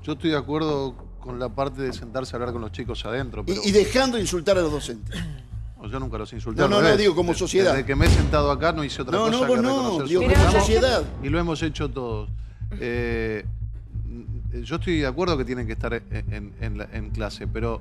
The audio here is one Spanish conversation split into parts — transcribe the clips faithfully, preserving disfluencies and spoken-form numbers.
Yo estoy de acuerdo con la parte de sentarse a hablar con los chicos adentro. Pero... Y, y dejando insultar a los docentes. Yo nunca los insulté. No, no, no, digo como sociedad. Desde que me he sentado acá no hice otra no, cosa no, que no, reconocer digo, su como trabajo. sociedad. Y lo hemos hecho todos. Eh, yo estoy de acuerdo que tienen que estar en, en, en, la, en clase, pero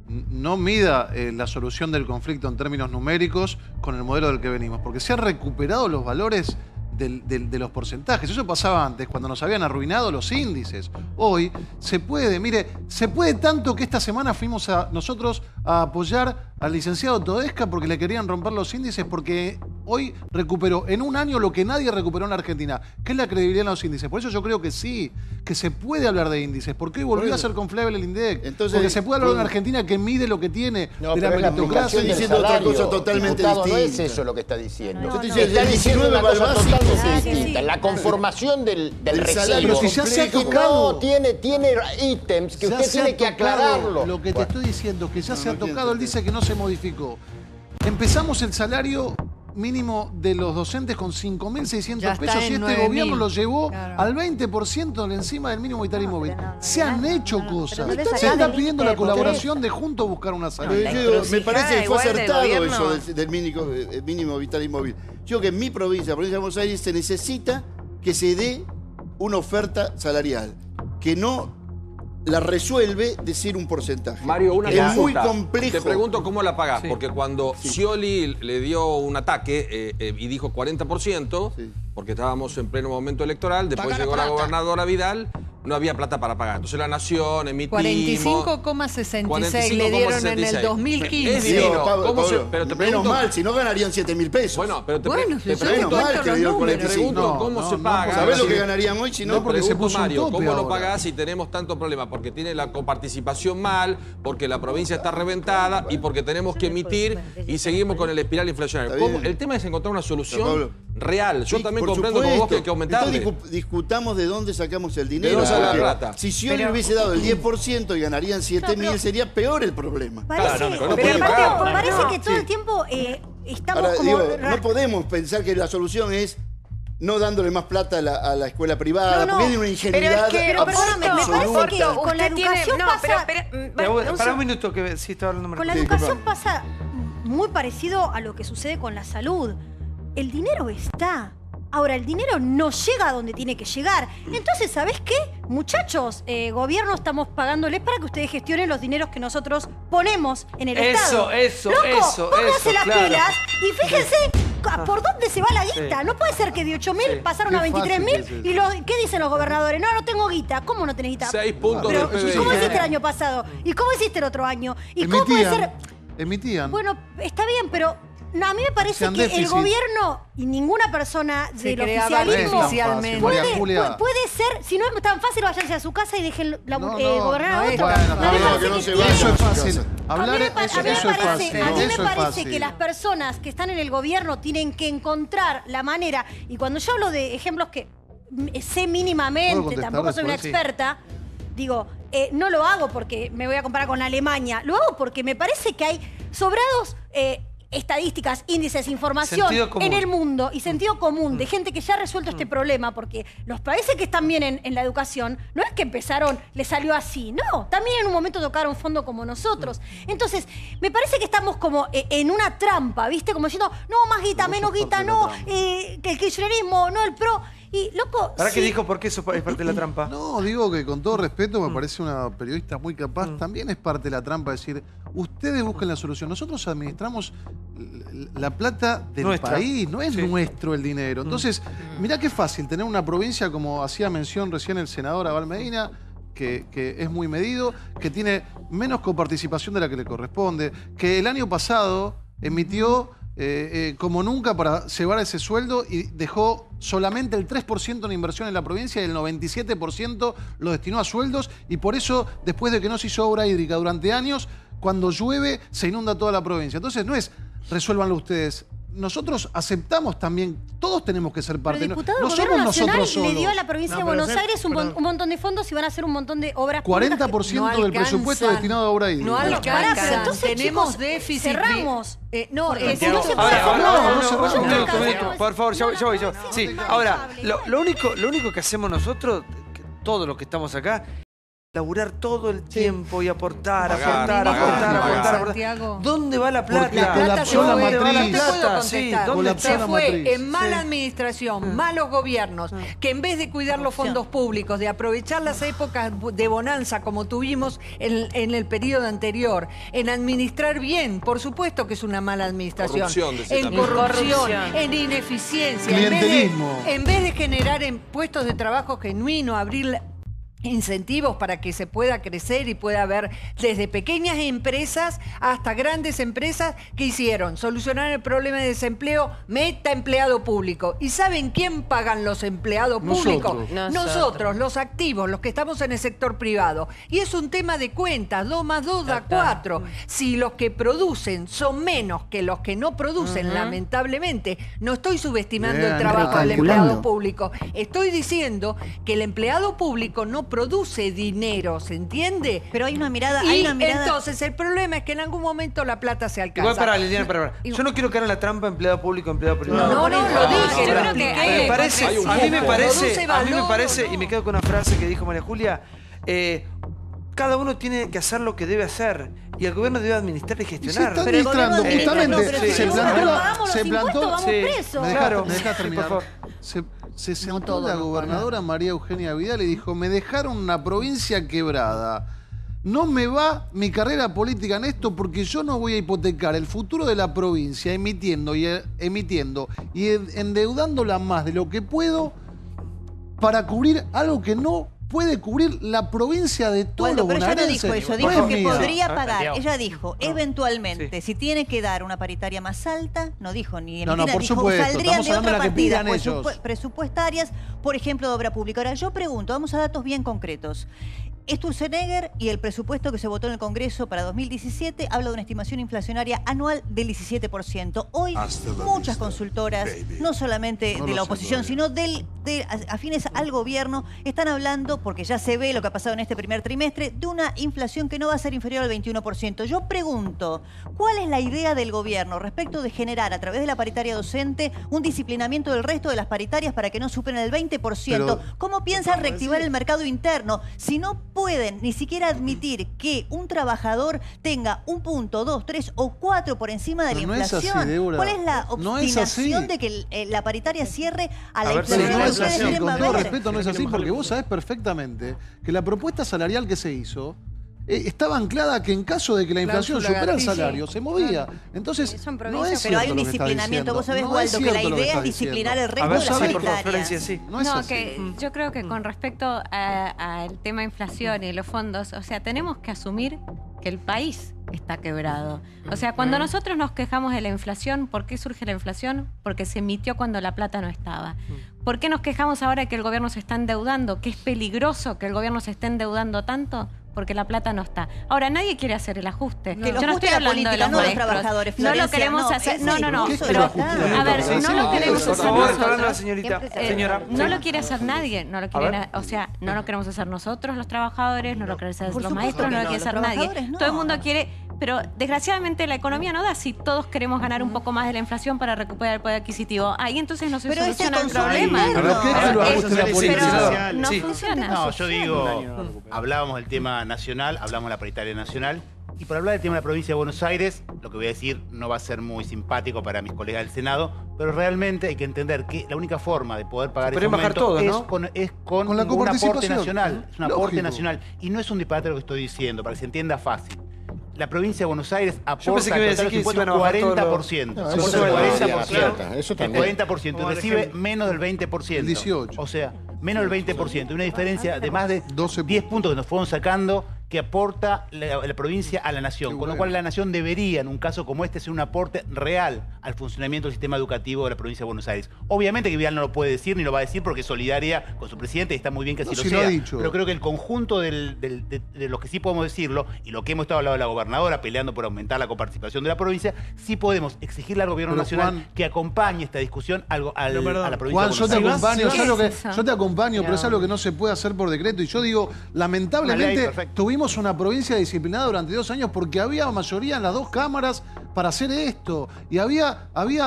no mida eh, la solución del conflicto en términos numéricos con el modelo del que venimos, porque se han recuperado los valores del, del, de los porcentajes. Eso pasaba antes, cuando nos habían arruinado los índices. Hoy se puede, mire, se puede tanto que esta semana fuimos a nosotros a apoyar al licenciado Todesca porque le querían romper los índices, porque hoy recuperó en un año lo que nadie recuperó en la Argentina, que es la credibilidad en los índices. Por eso yo creo que sí, que se puede hablar de índices, porque hoy volvió a ser confiable el INDEC. Entonces, porque se puede hablar de una Argentina que mide lo que tiene no, de la meritocracia. Estoy diciendo otra cosa totalmente diputado, distinta. no es eso lo que está diciendo. No, no, no. Está diciendo una cosa totalmente Ah, distinta. sí. La conformación del, del El recibo. salario Pero si ya se ha tocado. No, tiene, tiene ítems que Ya usted se ha tiene que tocado. aclararlo. Lo que te Bueno. estoy diciendo, que ya No, se ha no tocado, él entiendo. dice que no se modificó. Empezamos el salario mínimo de los docentes con cinco mil seiscientos Ya está pesos y en este nueve mil. gobierno lo llevó Claro. al veinte por ciento de encima del mínimo vital y móvil. pero no, Se han no, hecho no, no, cosas. pero no le Se sacás está del pidiendo límite la de colaboración de juntos buscar una Pero salida. yo digo, me parece que fue igual del acertado gobierno. eso del, del mínimo, eh, mínimo vital y móvil. Yo que en mi provincia, la provincia de Buenos Aires, se necesita que se dé una oferta salarial que no la resuelve decir un porcentaje. Mario, una es muy consulta. complejo. Te pregunto cómo la pagás, Sí. porque cuando Sí. Scioli le dio un ataque eh, eh, y dijo cuarenta por ciento, Sí. porque estábamos en pleno momento electoral, después Paga la llegó la plata. gobernadora Vidal, no había plata para pagar. Entonces la Nación emitimos... cuarenta y cinco coma sesenta y seis cuarenta y cinco le coma dieron en sesenta y el seis. dos mil quince. Es Digo, divino. Pablo, ¿Cómo se- Pablo, pero te menos pregunto- mal, si no ganarían siete mil pesos. Bueno, pero te, pre- Bueno, te yo pregunto, menos mal esto que los le dio el números. te pregunto No, cómo no, se no, paga. porque ¿Sabés lo sí. que ganarían hoy si no? No, porque se Pregunto, puso un Mario, tope ¿cómo lo ahora. pagás si tenemos tanto problema? Porque tiene la coparticipación mal, porque la provincia está reventada y porque tenemos que emitir y seguimos con el espiral inflacionario. Está bien. ¿Cómo? El tema es encontrar una Pero, solución Pablo, real. Yo Sí, también por comprendo como vos que hay que supuesto. aumentarle. Entonces discu- discutamos de dónde sacamos el dinero. ¿De dónde sale la porque plata? Si Scioli Pero- le hubiese dado el diez por ciento y ganarían siete mil, pero- sería peor el problema. Parece, Claro, no, no pero puede aparte, pagar. parece No, que todo sí. el tiempo eh, estamos Ahora, como... digo, ra- no podemos pensar que la solución es no dándole más plata a la, a la escuela privada, No, no. porque es de una Pero ingenuidad es que, Pero perdóname, me parece absoluta. que con la Usted tiene- educación no, pasa... pero, pero, mm, Para, bueno, un para seg- un minuto, que sí estaba hablando Con la Sí, educación disculpa. pasa muy parecido a lo que sucede con la salud. El dinero está. Ahora, el dinero no llega a donde tiene que llegar. Entonces, ¿sabés qué? Muchachos, eh, gobierno, estamos pagándoles para que ustedes gestionen los dineros que nosotros ponemos en el Eso, Estado. eso, Loco, eso, pónganse eso, las claro. pilas y fíjense a por dónde se va la guita. Sí. No puede ser que de ocho mil Sí. pasaron Qué a veintitrés mil fácil que es y los, ¿qué dicen los gobernadores? No, no tengo guita. ¿Cómo no tenés guita? Seis puntos Pero, del P B I. ¿y cómo hiciste el año pasado? ¿Y cómo hiciste el otro año? ¿Y cómo puede ser...? Emitían. Bueno, está bien, pero no, a mí me parece Hacían que el déficit. gobierno y ninguna persona Se del creaba oficialismo artificialmente. María puede, Julia. puede, puede ser, si no es tan fácil, váyanse a su casa y dejen la, No, eh, no, gobernar no a es otro. bueno, A mí me no, parece que no que se tiene- vayan. Eso es fácil. a mí Hablar me, pa- eso, a mí me eso es parece, fácil. a mí me Eso es parece fácil. que las personas que están en el gobierno tienen que encontrar la manera, y cuando yo hablo de ejemplos que mm, sé ¿Puedo mínimamente, contestar tampoco soy una después? Sí. experta, digo, eh, no lo hago porque me voy a comparar con Alemania, lo hago porque me parece que hay sobrados... eh, estadísticas, índices, información Sentido común. en el mundo y sentido común de gente que ya ha resuelto este problema, porque los países que están bien en, en la educación no es que empezaron, les salió así, no, también en un momento tocaron fondo como nosotros. Entonces, me parece que estamos como eh, en una trampa, ¿viste? Como diciendo, no, más guita, Pero menos eso es guita, parte de la no, trampa. eh, que el kirchnerismo, no el pro. Y, loco, ¿Para qué sí, dijo por qué eso es parte de la trampa? No, digo que con todo respeto me parece una periodista muy capaz. Mm. También es parte de la trampa decir, ustedes busquen la solución. Nosotros administramos l- la plata del Nuestra. país, no es Sí. nuestro el dinero. Entonces, mirá qué fácil tener una provincia, como hacía mención recién el senador Abel Medina, que, que es muy medido, que tiene menos coparticipación de la que le corresponde, que el año pasado emitió eh, eh, como nunca para llevar ese sueldo y dejó solamente el tres por ciento en inversión en la provincia y el noventa y siete por ciento lo destinó a sueldos, y por eso, después de que no se hizo obra hídrica durante años, cuando llueve se inunda toda la provincia. Entonces no es resuélvanlo ustedes. Nosotros aceptamos también, todos tenemos que ser pero parte. No, diputado no del Gobierno somos Nacional nosotros solos. le dio a la provincia No, de pero Buenos sé- Aires un, mon- pero- un montón de fondos y van a hacer un montón de obras cuarenta por públicas ciento No del presupuesto alcanzan. destinado a obra hídrica. No Bueno, pará, alcanzan. pero entonces, Tenemos chicos, déficit. cerramos. Eh, no, Porque eh, si no se puede Ahora, hacer ahora, nada. ahora, no, no, no, un no, minuto, no, un no, minuto, por favor, yo, yo voy yo. Sí, no, ahora, no, lo, lo único, lo único que hacemos nosotros, que todos los que estamos acá, laburar todo el tiempo y aportar, Pagar, aportar, pagar, aportar, pagar. aportar, aportar. Santiago. ¿Dónde va la plata? Porque La plata colapsó se la fue, ¿Dónde va la matriz. te puedo plata? contestar. Sí, ¿dónde Colapsó Se está? la fue matriz. en mala Sí. administración, malos gobiernos, que en vez de cuidar los fondos públicos, de aprovechar las épocas de bonanza como tuvimos en, en el periodo anterior, en administrar bien, por supuesto que es una mala administración, Corrupción, decía en también. corrupción, Corrupción. en ineficiencia, en vez, de, Clientelismo. en vez de generar en puestos de trabajo genuino, abrir incentivos para que se pueda crecer y pueda haber desde pequeñas empresas hasta grandes empresas que hicieron solucionar el problema de desempleo, meta empleado público. ¿Y saben quién pagan los empleados públicos? Nosotros. Nosotros, Nosotros. los activos, los que estamos en el sector privado. Y es un tema de cuentas, dos más dos da cuatro. Si los que producen son menos que los que no producen, lamentablemente, no estoy subestimando Bien, el trabajo del recalculando. empleado público. Estoy diciendo que el empleado público no produce dinero, ¿se entiende? Pero hay una mirada, Y hay una mirada. entonces el problema es que en algún momento la plata se alcanza. Igual para Liliana, para, para. Yo no quiero caer en la trampa empleado público, empleado privado. No, no, lo dije, yo lo creo que expliqué. hay- Me parece, Hay un a mí me poco. parece, Produce a mí me valor, parece, ¿o no? y me quedo con una frase que dijo María Julia, eh, cada uno tiene que hacer lo que debe hacer y el gobierno debe administrar y Y se gestionar. está Pero el gobierno administrando, administra, justamente. no, pero se si plantó nosotros la- pagamos los se impuestos, plantó. vamos Sí. presos. Me deja, Claro. me deja Sí, terminar. por favor. Se, se sentó todos la nos gobernadora María Eugenia Vidal y dijo, me dejaron una provincia quebrada. No me va mi carrera política en esto porque yo no voy a hipotecar el futuro de la provincia emitiendo y eh, emitiendo y en- endeudándola más de lo que puedo para cubrir algo que no puede cubrir la provincia de todos Waldo, los pero ella no bonaerenses. dijo eso, No dijo es que mía. podría Ah, pagar. Santiago. Ella dijo, No. eventualmente, Sí. si tiene que dar una paritaria más alta, no dijo ni No, no, emitir, por dijo, supuesto, saldrían estamos de hablando otra de la que partida pidan ellos. presupu- presupuestarias, por ejemplo, de obra pública. Ahora, yo pregunto, vamos a datos bien concretos. Sturzenegger y el presupuesto que se votó en el Congreso para dos mil diecisiete habla de una estimación inflacionaria anual del diecisiete por ciento. Hoy muchas consultoras, no solamente No de lo la sé oposición, todavía. sino del, de, afines al gobierno, están hablando, porque ya se ve lo que ha pasado en este primer trimestre, de una inflación que no va a ser inferior al veintiuno por ciento. Yo pregunto, ¿cuál es la idea del gobierno respecto de generar a través de la paritaria docente un disciplinamiento del resto de las paritarias para que no superen el veinte por ciento? Pero- ¿Cómo piensan reactivar el mercado interno si no pueden ni siquiera admitir que un trabajador tenga un punto, dos, tres o cuatro por encima de Pero la no es así, inflación? Débora. ¿Cuál es la No es así. obstinación de que el- eh, la paritaria cierre a la A ver, Pero inflación no que es ustedes así, quieren con todo valer? respeto no es así, porque vos sabés perfectamente que la propuesta salarial que se hizo eh, estaba anclada que en caso de que la inflación Cláusula supera el gatillo. salario, se movía. Entonces, Eso en no provincia, es Pero hay cierto un lo que está disciplinamiento. Vos sabés, diciendo. No es Waldo, que la cierto lo idea está es disciplinar el diciendo. resto A ver, de ¿Vos las sabés? sí, por favor, paritarias. Florencia, sí. No es No, así. que yo creo que con respecto a- al tema inflación y los fondos, o sea, tenemos que asumir que el país está quebrado. O sea, cuando nosotros nos quejamos de la inflación, ¿por qué surge la inflación? Porque se emitió cuando la plata no estaba. ¿Por qué nos quejamos ahora que el gobierno se está endeudando? ¿Que es peligroso que el gobierno se esté endeudando tanto? Porque la plata no está. Ahora, nadie quiere hacer el ajuste. Que lo Yo no ajuste estoy la hablando política, de los no los maestros. trabajadores, No lo Florencia, queremos no, hacer. ese No, no, no. discurso de Pero, la justicia. a ver, Sí, no sí, lo sí, queremos por Por hacer favor, está nosotros. hablando la señorita. Eh, Señora. no sí. lo quiere hacer nadie, no lo A quiere ver. na- o sea, no lo queremos hacer nosotros los trabajadores, no lo queremos hacer Por los supuesto maestros, que no lo no, quiere los hacer nadie. trabajadores no. Todo el mundo quiere, pero desgraciadamente la economía no da si todos queremos ganar un poco más de la inflación para recuperar el poder adquisitivo. Ahí entonces no se Pero es el soluciona el consumo problema. interno. ¿Pero qué es que lo Pero ajuste la es- política? pero no Sí. funciona. No, yo digo, Un año. hablábamos del tema nacional, hablamos de la paritaria nacional, y por hablar del tema de la provincia de Buenos Aires, lo que voy a decir no va a ser muy simpático para mis colegas del Senado, pero realmente hay que entender que la única forma de poder pagar Se ese pueden bajar aumento todos, es, ¿no? con, es con, Con la un aporte coparticipación. nacional. Es un aporte Lógico. nacional. Y no es un disparate lo que estoy diciendo, para que se entienda fácil. La provincia de Buenos Aires aporta pensé que iba a al total decir de los que se iban a impuestos bajar todos los- cuarenta por ciento. No, Aporta eso el es cuarenta verdad, por ciento. cierta, eso El también. cuarenta por ciento. Como Recibe Argentina. menos del veinte por ciento. El dieciocho. O sea, menos del veinte por ciento. Una diferencia de más de doce diez puntos que nos fueron sacando que aporta la, la provincia a la nación. Qué Con lo bueno. cual la nación debería, en un caso como este, ser un aporte real al funcionamiento del sistema educativo de la provincia de Buenos Aires. Obviamente que Vidal no lo puede decir ni lo va a decir porque es solidaria con su presidente y está muy bien que así No, lo si lo sea. ha dicho. Pero creo que el conjunto del- del- de, de los que sí podemos decirlo y lo que hemos estado hablando de la gobernadora peleando por aumentar la coparticipación de la provincia, sí podemos exigirle al gobierno Pero, nacional Juan- que acompañe esta discusión al- al- Pero, perdón. a la provincia Juan, de yo Buenos te Aires. acompaño, ¿Qué yo, lo que- es eso? yo te acompaño, pero es No. algo que no se puede hacer por decreto. Y yo digo, Una ley, lamentablemente perfecto. tuvimos una provincia disciplinada durante dos años porque había mayoría en las dos cámaras para hacer esto. Y había, había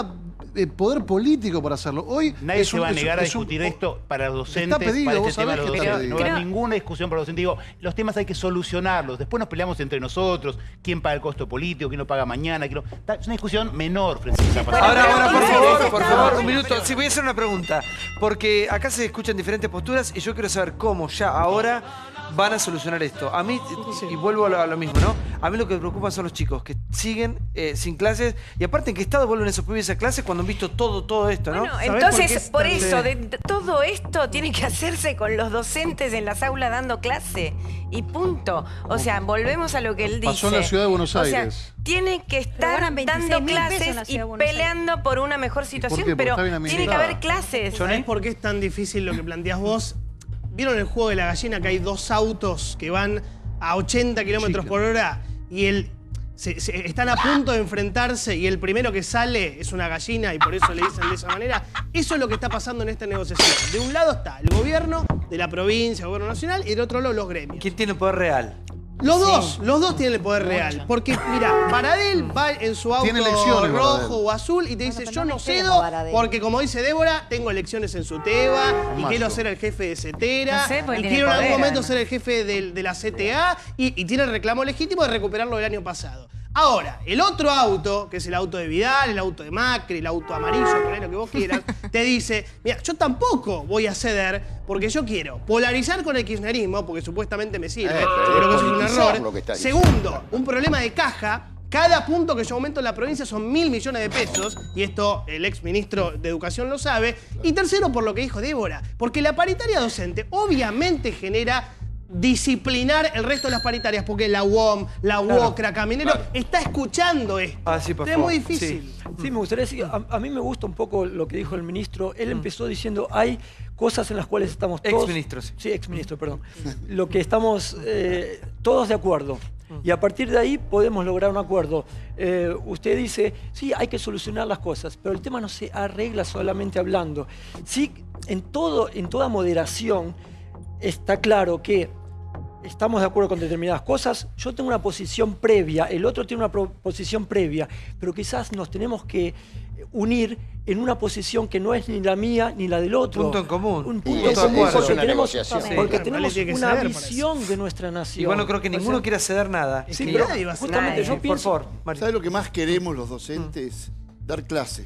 eh, poder político para hacerlo. Hoy Nadie es se un- va a es un- negar a es un- discutir esto para los docentes, Está pedido, para vos este tema de sabés los que está docentes. No pedido. va a haber ninguna discusión para los docentes. Digo, los temas hay que solucionarlos. Después nos peleamos entre nosotros, quién paga el costo político, quién lo paga mañana. Quién lo... Es una discusión menor frente a esa Ahora, ahora, por favor, por favor, un minuto. Sí, voy a hacer una pregunta. Porque acá se escuchan diferentes posturas y yo quiero saber cómo ya ahora van a solucionar esto. A mí, y vuelvo a lo, a lo mismo, ¿no? A mí lo que me preocupa son los chicos que siguen eh, sin clases y aparte en qué estado vuelven esos pibes a clases cuando han visto todo, todo esto, ¿no? Bueno, ¿Sabés entonces, por por, qué es eso, tan- de, de- todo esto tiene que hacerse con los docentes en las aulas dando clase. Y punto. O sea, volvemos a lo que él dice. Pasó en la ciudad de Buenos O sea, Aires. tienen que estar ganan veintiséis dando mil pesos en la clases y ciudad de Buenos Aires. peleando por una mejor situación, qué? Porque pero está bien tiene que administrada. haber clases. ¿Sabés por qué es tan difícil lo que planteás vos? ¿Vieron el juego de la gallina que hay dos autos que van a ochenta kilómetros por hora y el, se- se- están a punto de enfrentarse y el primero que sale es una gallina y por eso le dicen de esa manera? Eso es lo que está pasando en esta negociación. De un lado está el gobierno de la provincia, el gobierno nacional, y del otro lado los gremios. ¿Quién tiene poder real? Los dos, los dos tienen el poder real. Porque, mira, Baradel va en su auto Tiene elecciones, rojo Baradel. o azul y te dice, pero yo no no metemos cedo a Baradel. porque, como dice Débora, tengo elecciones en Suteba y Mazo. quiero ser el jefe de CETERA No sé, porque y tiene quiero en algún poder, momento además. ser el jefe del- de, la C T A y, y tiene el reclamo legítimo de recuperarlo del año pasado. Ahora, el otro auto, que es el auto de Vidal, el auto de Macri, el auto amarillo, poné lo que vos quieras, te dice, mira, yo tampoco voy a ceder porque yo quiero polarizar con el kirchnerismo, porque supuestamente me sirve, Eh, yo creo que eso es un politizar error. lo que está diciendo. Segundo, un problema de caja. Cada punto que yo aumento en la provincia son mil millones de pesos, y esto el ex ministro de Educación lo sabe. Y tercero, por lo que dijo Débora, porque la paritaria docente obviamente genera disciplinar el resto de las paritarias, porque la U O M, la UOCRA, Caminero, está escuchando esto. Ah, sí, por es favor. muy difícil. Sí. Sí, me gustaría decir, a, a mí me gusta un poco lo que dijo el ministro. Él empezó diciendo, hay cosas en las cuales estamos todos... Exministro, sí. Sí, exministro, perdón. Lo que estamos eh, todos de acuerdo. Y a partir de ahí podemos lograr un acuerdo. Eh, usted dice, sí, hay que solucionar las cosas, pero el tema no se arregla solamente hablando. Sí, en, todo, en toda moderación está claro que estamos de acuerdo con determinadas cosas, yo tengo una posición previa, el otro tiene una pro- posición previa, pero quizás nos tenemos que unir en una posición que no es ni la mía ni la del otro. Punto en común. Un Y punto eso- en común, eso es porque una tenemos, negociación. porque Claro, tenemos nadie tiene que una ceder para visión de nuestra nación. Y bueno, creo que O ninguno sea, quiere ceder nada. Es que Y- nadie va a ceder. justamente, Nadie. yo por pienso... favor, Mario. ¿Sabes lo que más queremos los docentes? Dar clase.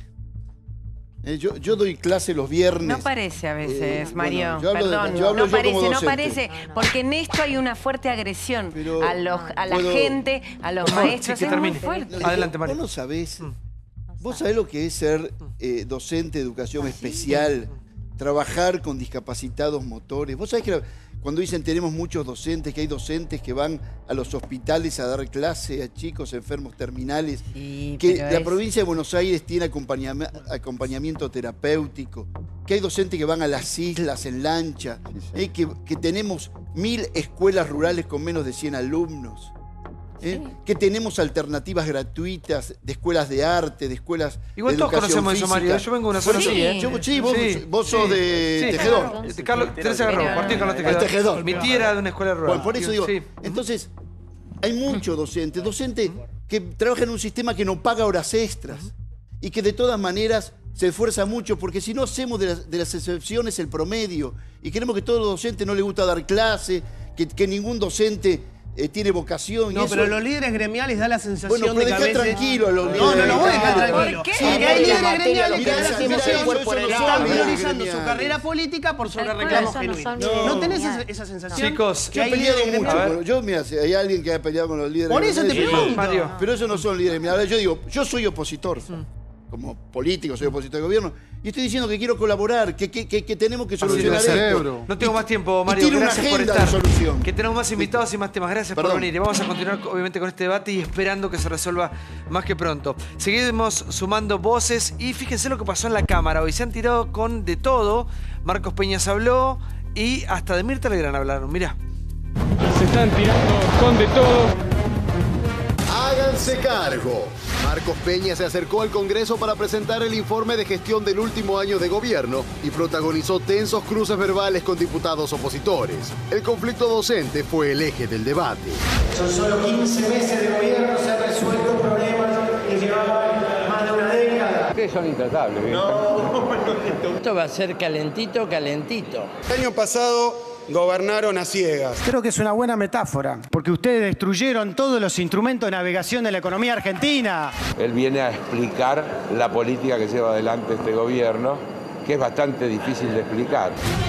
Eh, yo, yo doy clase los viernes. No parece a veces, Eh, Mario. bueno, yo hablo de- Perdón, yo hablo no yo parece, como no docente. parece. Porque en esto hay una fuerte agresión Pero a, los, a la puedo- gente, a los Por favor, maestros. sí, que es muy termine. fuerte. No, Adelante, Mario. Vos no sabés. Vos sabés lo que es ser eh, docente de educación especial, trabajar con discapacitados motores. Vos sabés que la- cuando dicen tenemos muchos docentes, que hay docentes que van a los hospitales a dar clase a chicos enfermos terminales, Sí, que pero la es- provincia de Buenos Aires tiene acompañama- acompañamiento terapéutico, que hay docentes que van a las islas en lancha, eh, que, que tenemos mil escuelas rurales con menos de cien alumnos. ¿eh? Que tenemos alternativas gratuitas de escuelas de arte, de escuelas Igual de todos educación conocemos eso, física. Mario. Yo vengo de una zona Bueno, así, ¿eh? yo- sí, vos, Sí, vos sos sí, de sí. Tejedor. De Carlos, Teresa Garro, Pero- partido Carlos El Tejedor. Tejedor. Mi tía era de una escuela rural. Bueno, por eso digo, Sí. entonces, hay muchos docentes, docentes que trabajan en un sistema que no paga horas extras y que de todas maneras se esfuerza mucho, porque si no hacemos de las, de las excepciones el promedio y queremos que todos los docentes no les gusta dar clase, que, que ningún docente eh, tiene vocación. y No, eso- pero los líderes gremiales da la sensación Bueno, pero de que a dejá veces... tranquilo a los No, líderes no, no voy a dejar gremiales. tranquilo. ¿Por qué? Sí, que hay líderes gremiales que Mirá dan la esa- sensación mirá esa- que eso no son están líderes priorizando su gremiales. carrera política por sobre Tal cual, reclamos eso no genuinos. son ¿No, líderes tenés esa, gremiales. esa sensación? Chicos, Que Yo he hay peleado líderes mucho. gremiales. con- yo, mira, si hay alguien que ha peleado con los líderes Por eso te gremiales, pregunto. Mario. pero esos no son líderes gremiales. Yo digo, yo soy opositor. Como político, soy opositor de gobierno. Y estoy diciendo que quiero colaborar, que, que, que, que tenemos que solucionar Así debe esto. ser. No tengo Y- más tiempo, y Mario. tiene una Gracias por agenda estar. de solución. Que tenemos más invitados y más temas. Gracias por Perdón. venir. Y vamos a continuar, obviamente, con este debate y esperando que se resuelva más que pronto. Seguimos sumando voces y fíjense lo que pasó en la Cámara. Hoy se han tirado con de todo. Marcos Peñas habló y hasta de Mirta Legrand hablaron. Mirá. Se están tirando con de todo. Háganse cargo. Marcos Peña se acercó al Congreso para presentar el informe de gestión del último año de gobierno y protagonizó tensos cruces verbales con diputados opositores. El conflicto docente fue el eje del debate. Son solo quince meses de gobierno, se han resuelto problemas que llevaban más de una década. ustedes son intratables. No, esto va a ser calentito, calentito. El año pasado gobernaron a ciegas. Creo que es una buena metáfora, porque ustedes destruyeron todos los instrumentos de navegación de la economía argentina. Él viene a explicar la política que lleva adelante este gobierno, que es bastante difícil de explicar.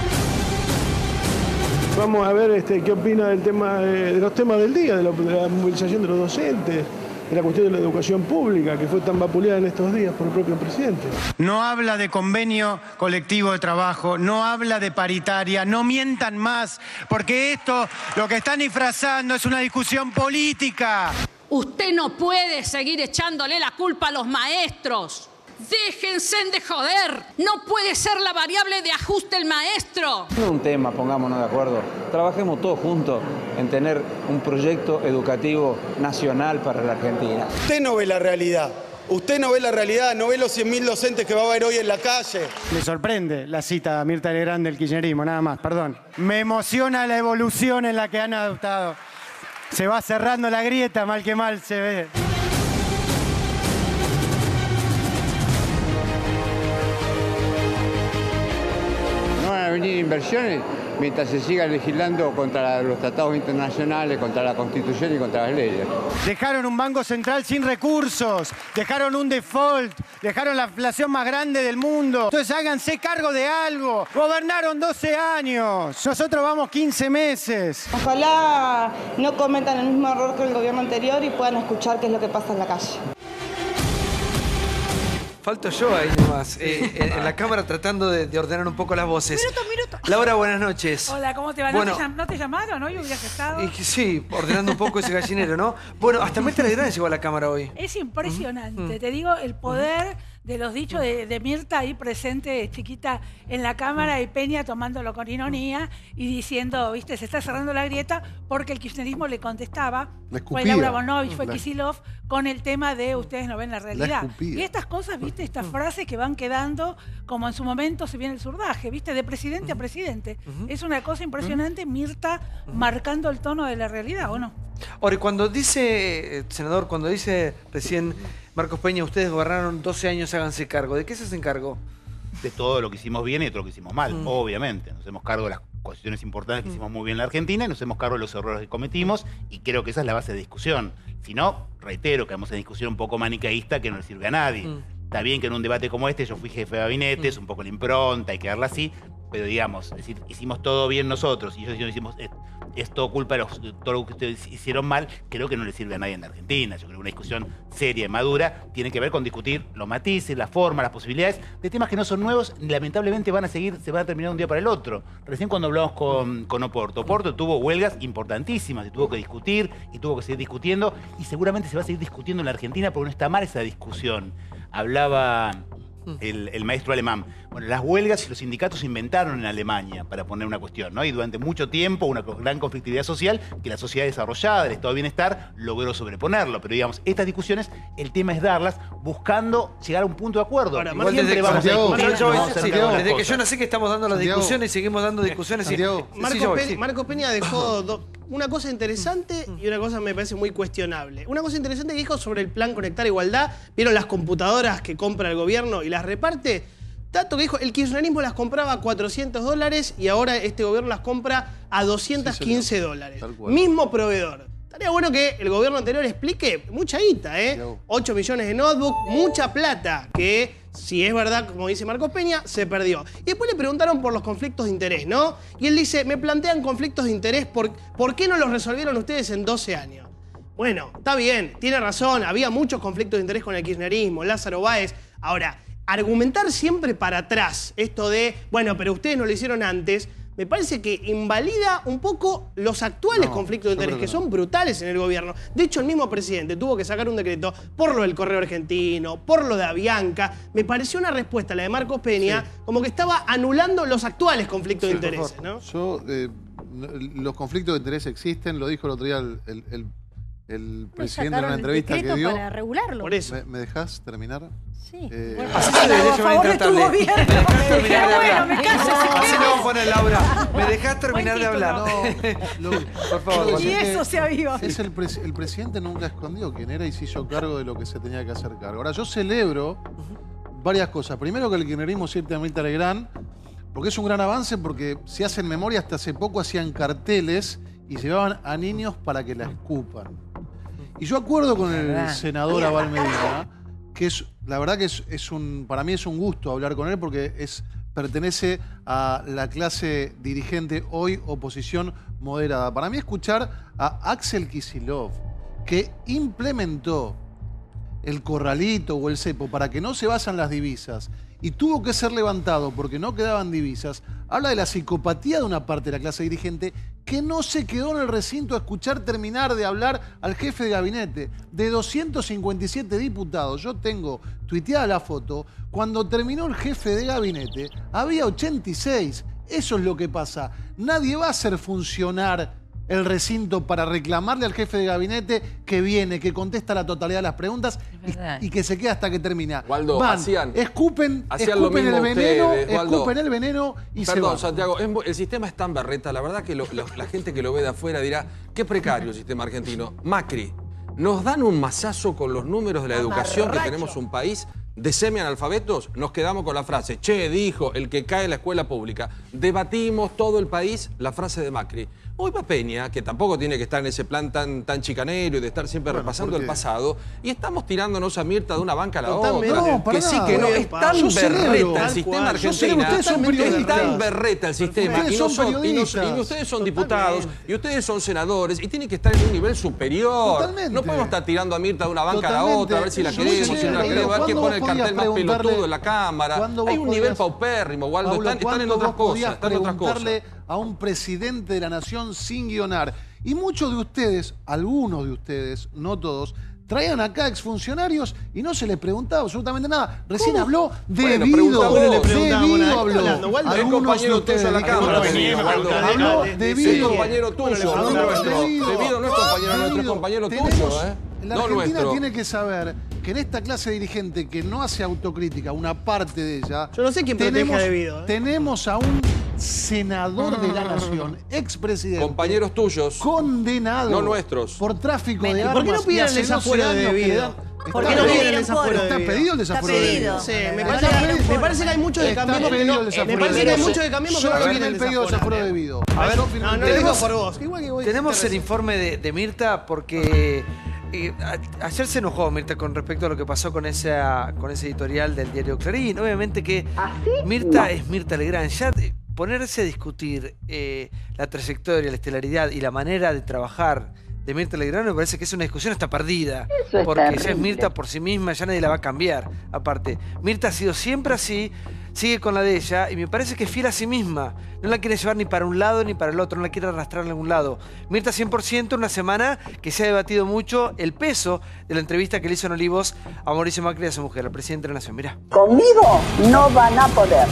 Vamos a ver este, qué opina del tema de, de los temas del día, de, lo, de la movilización de los docentes, de la cuestión de la educación pública, que fue tan vapuleada en estos días por el propio presidente. No habla de convenio colectivo de trabajo, no habla de paritaria, no mientan más, porque esto lo que están disfrazando es una discusión política. Usted no puede seguir echándole la culpa a los maestros. Déjense de joder. No puede ser la variable de ajuste el maestro. No es un tema, pongámonos de acuerdo. Trabajemos todos juntos en tener un proyecto educativo nacional para la Argentina. Usted no ve la realidad. Usted no ve la realidad, no ve los cien mil docentes que va a haber hoy en la calle. Me sorprende la cita a Mirta Legrand del kirchnerismo, nada más, perdón. Me emociona la evolución en la que han adoptado. Se va cerrando la grieta, mal que mal se ve. Venir inversiones mientras se siga legislando contra los tratados internacionales, contra la Constitución y contra las leyes. Dejaron un banco central sin recursos, dejaron un default, dejaron la inflación más grande del mundo. Entonces háganse cargo de algo. Gobernaron doce años, nosotros vamos quince meses. Ojalá no cometan el mismo error que el gobierno anterior y puedan escuchar qué es lo que pasa en la calle. Falto yo ahí nomás, eh, en, en la cámara tratando de, de ordenar un poco las voces. Minuto, minuto. Laura, buenas noches. Hola, ¿cómo te va? Bueno, ¿No, te llam ¿No te llamaron hoy? ¿Hubieras estado? Y que sí, ordenando un poco ese gallinero, ¿no? Bueno, hasta Mirta Legrand llegó a la cámara hoy. Es impresionante. Uh-huh. Te digo, el poder de los dichos de, de Mirta ahí presente, chiquita, en la cámara, y Peña tomándolo con ironía y diciendo, viste, se está cerrando la grieta, porque el kirchnerismo le contestaba, fue Laura Bonovich, fue La- Kicillof, con el tema de ustedes no ven la realidad. escupida. Y estas cosas, viste, estas frases que van quedando, como en su momento se viene el surdaje, viste, de presidente a presidente. Es una cosa impresionante, Mirta marcando el tono de la realidad, ¿o no? Ahora, cuando dice, eh, senador, cuando dice recién Marcos Peña, ustedes gobernaron doce años, háganse cargo, ¿de qué se hacen cargo? De todo lo que hicimos bien y de todo lo que hicimos mal, Mm. obviamente. Nos hacemos cargo de las cuestiones importantes que hicimos muy bien en la Argentina y nos hacemos cargo de los errores que cometimos, y creo que esa es la base de discusión. Si no, reitero que vamos a discusión un poco manicaísta que no le sirve a nadie. Mm. Está bien que en un debate como este yo fui jefe de gabinete, es un poco la impronta, hay que darla así, pero digamos, es decir, hicimos todo bien nosotros y ellos hicimos es, es todo culpa de, los, de todo lo que ustedes hicieron mal, creo que no le sirve a nadie en la Argentina. Yo creo que una discusión seria y madura tiene que ver con discutir los matices, la forma, las posibilidades de temas que no son nuevos, lamentablemente van a seguir, se van a terminar un día para el otro. Recién cuando hablamos con, con Oporto, Oporto tuvo huelgas importantísimas y tuvo que discutir y tuvo que seguir discutiendo, y seguramente se va a seguir discutiendo en la Argentina porque no está mal esa discusión. Hablaba el, el maestro alemán. Bueno, las huelgas y los sindicatos se inventaron en Alemania, para poner una cuestión, ¿no? Y durante mucho tiempo, una gran conflictividad social que la sociedad desarrollada, el estado de bienestar, logró sobreponerlo. Pero digamos, estas discusiones, el tema es darlas buscando llegar a un punto de acuerdo. Ahora, Igual desde, siempre vamos a Santiago, discutir, yo- vamos a hacer sí, cada desde cosa. que yo nací que estamos dando las Santiago. discusiones y seguimos dando discusiones. y- Marcos, sí, Marcos sí, Pe- sí. Marcos Peña dejó do- una cosa interesante y una cosa me parece muy cuestionable. Una cosa interesante que dijo sobre el plan Conectar Igualdad. ¿Vieron las computadoras que compra el gobierno y las reparte? Dato que dijo, el kirchnerismo las compraba a cuatrocientos dólares y ahora este gobierno las compra a doscientos quince dólares. Mismo proveedor. Estaría bueno que el gobierno anterior explique mucha guita, ¿eh? ocho millones de notebook, mucha plata, que si es verdad, como dice Marcos Peña, se perdió. Y después le preguntaron por los conflictos de interés, ¿no? Y él dice, me plantean conflictos de interés, ¿por, ¿por qué no los resolvieron ustedes en doce años? Bueno, está bien, tiene razón, había muchos conflictos de interés con el kirchnerismo, Lázaro Báez. Ahora, argumentar siempre para atrás esto de, bueno, pero ustedes no lo hicieron antes, me parece que invalida un poco los actuales No, conflictos de yo interés, creo que que son brutales en el gobierno. De hecho, el mismo presidente tuvo que sacar un decreto por lo del correo argentino, por lo de Avianca. Me pareció una respuesta, la de Marcos Peña, como que estaba anulando los actuales conflictos de intereses, ¿no? Yo, eh, no- los conflictos de interés existen, lo dijo el otro día el, el- el- el presidente en una sacaron el entrevista que decreto dio. para regularlo. Por eso. ¿Me, me dejás terminar? Sí. Eh, Bueno, Así se debería a llamar favor de tu intratable. gobierno. ¿Me dejás terminar de Pero bueno, hablar? me callo, si Así querés. lo vamos a poner, Laura. ¿Me dejás terminar de hablar? Lo- Por favor. lo- Juan. Y eso se aviva. Es el, pres- el presidente nunca escondió quién era y se hizo cargo de lo que se tenía que hacer cargo. Ahora, yo celebro varias cosas. Primero, que el kirchnerismo siente a Mirta Legrand, porque es un gran avance, porque si hacen memoria, hasta hace poco hacían carteles y llevaban a niños para que la escupan. Y yo acuerdo con el senador Abal Medina, que es, la verdad que es, es un, para mí es un gusto hablar con él, porque es, pertenece a la clase dirigente hoy, oposición moderada. Para mí escuchar a Axel Kicillof, que implementó el corralito o el cepo para que no se basan las divisas y tuvo que ser levantado porque no quedaban divisas, habla de la psicopatía de una parte de la clase dirigente que no se quedó en el recinto a escuchar terminar de hablar al jefe de gabinete. De doscientos cincuenta y siete diputados, yo tengo tuiteada la foto, cuando terminó el jefe de gabinete había ochenta y seis. Eso es lo que pasa. Nadie va a hacer funcionar el recinto para reclamarle al jefe de gabinete que viene, que contesta la totalidad de las preguntas y, y que se queda hasta que termina. Waldo, Van, hacían, escupen, hacían lo escupen mismo el veneno, ustedes, Waldo. escupen el veneno y Perdón, se van. Santiago, es- el sistema es tan berreta, la verdad que lo- lo- la gente que lo ve de afuera dirá, qué precario el sistema argentino. Macri, nos dan un mazazo con los números de la educación que tenemos un país de semianalfabetos, nos quedamos con la frase, che, dijo el que cae en la escuela pública. Debatimos todo el país la frase de Macri. Hoy va Peña, que tampoco tiene que estar en ese plan tan, tan chicanero y de estar siempre Bueno, repasando ¿por el qué? pasado, y estamos tirándonos a Mirta de una banca a la Totalmente. otra. No, para que sí, nada. que no, Yo es tan celebro, berreta tal el sistema cual. Yo celebro, argentino. ustedes son periodistas. Es tan berreta el sistema. Ustedes Y, son nosotros- y nos- y periodistas. ustedes son diputados, y ustedes son senadores, y tienen que estar en un nivel superior. Totalmente. No podemos estar tirando a Mirta de una banca a la Totalmente. otra, a ver si la Yo queremos, si no la celebro, queremos, a ver quién ¿cuándo pone el vos cartel podías más pelotudo preguntarle- en la cámara. ¿cuándo vos Hay un nivel podías- paupérrimo, Waldo. Paulo, Están, están en ¿cuándo otras vos cosas. podías Están en otras cosas. preguntarle a un presidente de la nación sin guionar? Y muchos de ustedes, algunos de ustedes, no todos, traían acá exfuncionarios y no se les preguntaba absolutamente nada. Recién ¿Cómo? habló Bueno, debido, preguntá vos. debido Preguntábamos, ¿qué habló. hablando, Waldo? Es Algunos compañero de tuyo ustedes en la de cámara. acá. señor Waldo. Habló Es debido. compañero tuyo, no Habló nuestro. debido. Debido no es compañero nuestro, es compañero Tenemos- tuyo, ¿eh? La No Argentina nuestro. tiene que saber que en esta clase dirigente que no hace autocrítica, una parte de ella. Yo no sé quién protege tenemos, a Debido, ¿eh? tenemos a un senador de la nación, expresidente. Compañeros tuyos. Condenado. No nuestros. Por tráfico ¿Y de por armas. qué no y piden hace el doce desafuero de años que le Debido? dan- ¿Por qué Está no piden pedido. el desafuero de Está Debido? pedido el desafuero de Debido. Sí, me Está parece, pedido. me parece que hay muchos de Está Cambiemos que pedido no. el desafuero Me parece de que hay Debido. muchos de Cambiemos que Yo no firmé quieren el pedido de desafuero desaforar. debido. A ver, Yo firmé no, el no pedido. lo digo por vos. Igual que voy a Tenemos decir el informe de, de Mirta porque eh, a- ayer se enojó Mirta con respecto a lo que pasó con, esa, con ese editorial del diario Clarín. Obviamente que Mirta es Mirta Legrand. Ya de- ponerse a discutir eh, la trayectoria, la estelaridad y la manera de trabajar de Mirta Legrand me parece que es una discusión hasta perdida. Eso es porque ya terrible. es Mirta por sí misma, ya nadie la va a cambiar. Aparte, Mirta ha sido siempre así, sigue con la de ella y me parece que es fiel a sí misma. No la quiere llevar ni para un lado ni para el otro, no la quiere arrastrar a algún lado. Mirta cien por ciento, una semana que se ha debatido mucho el peso de la entrevista que le hizo en Olivos a Mauricio Macri y a su mujer, al presidente de la Nación. Mirá. Conmigo no van a poder.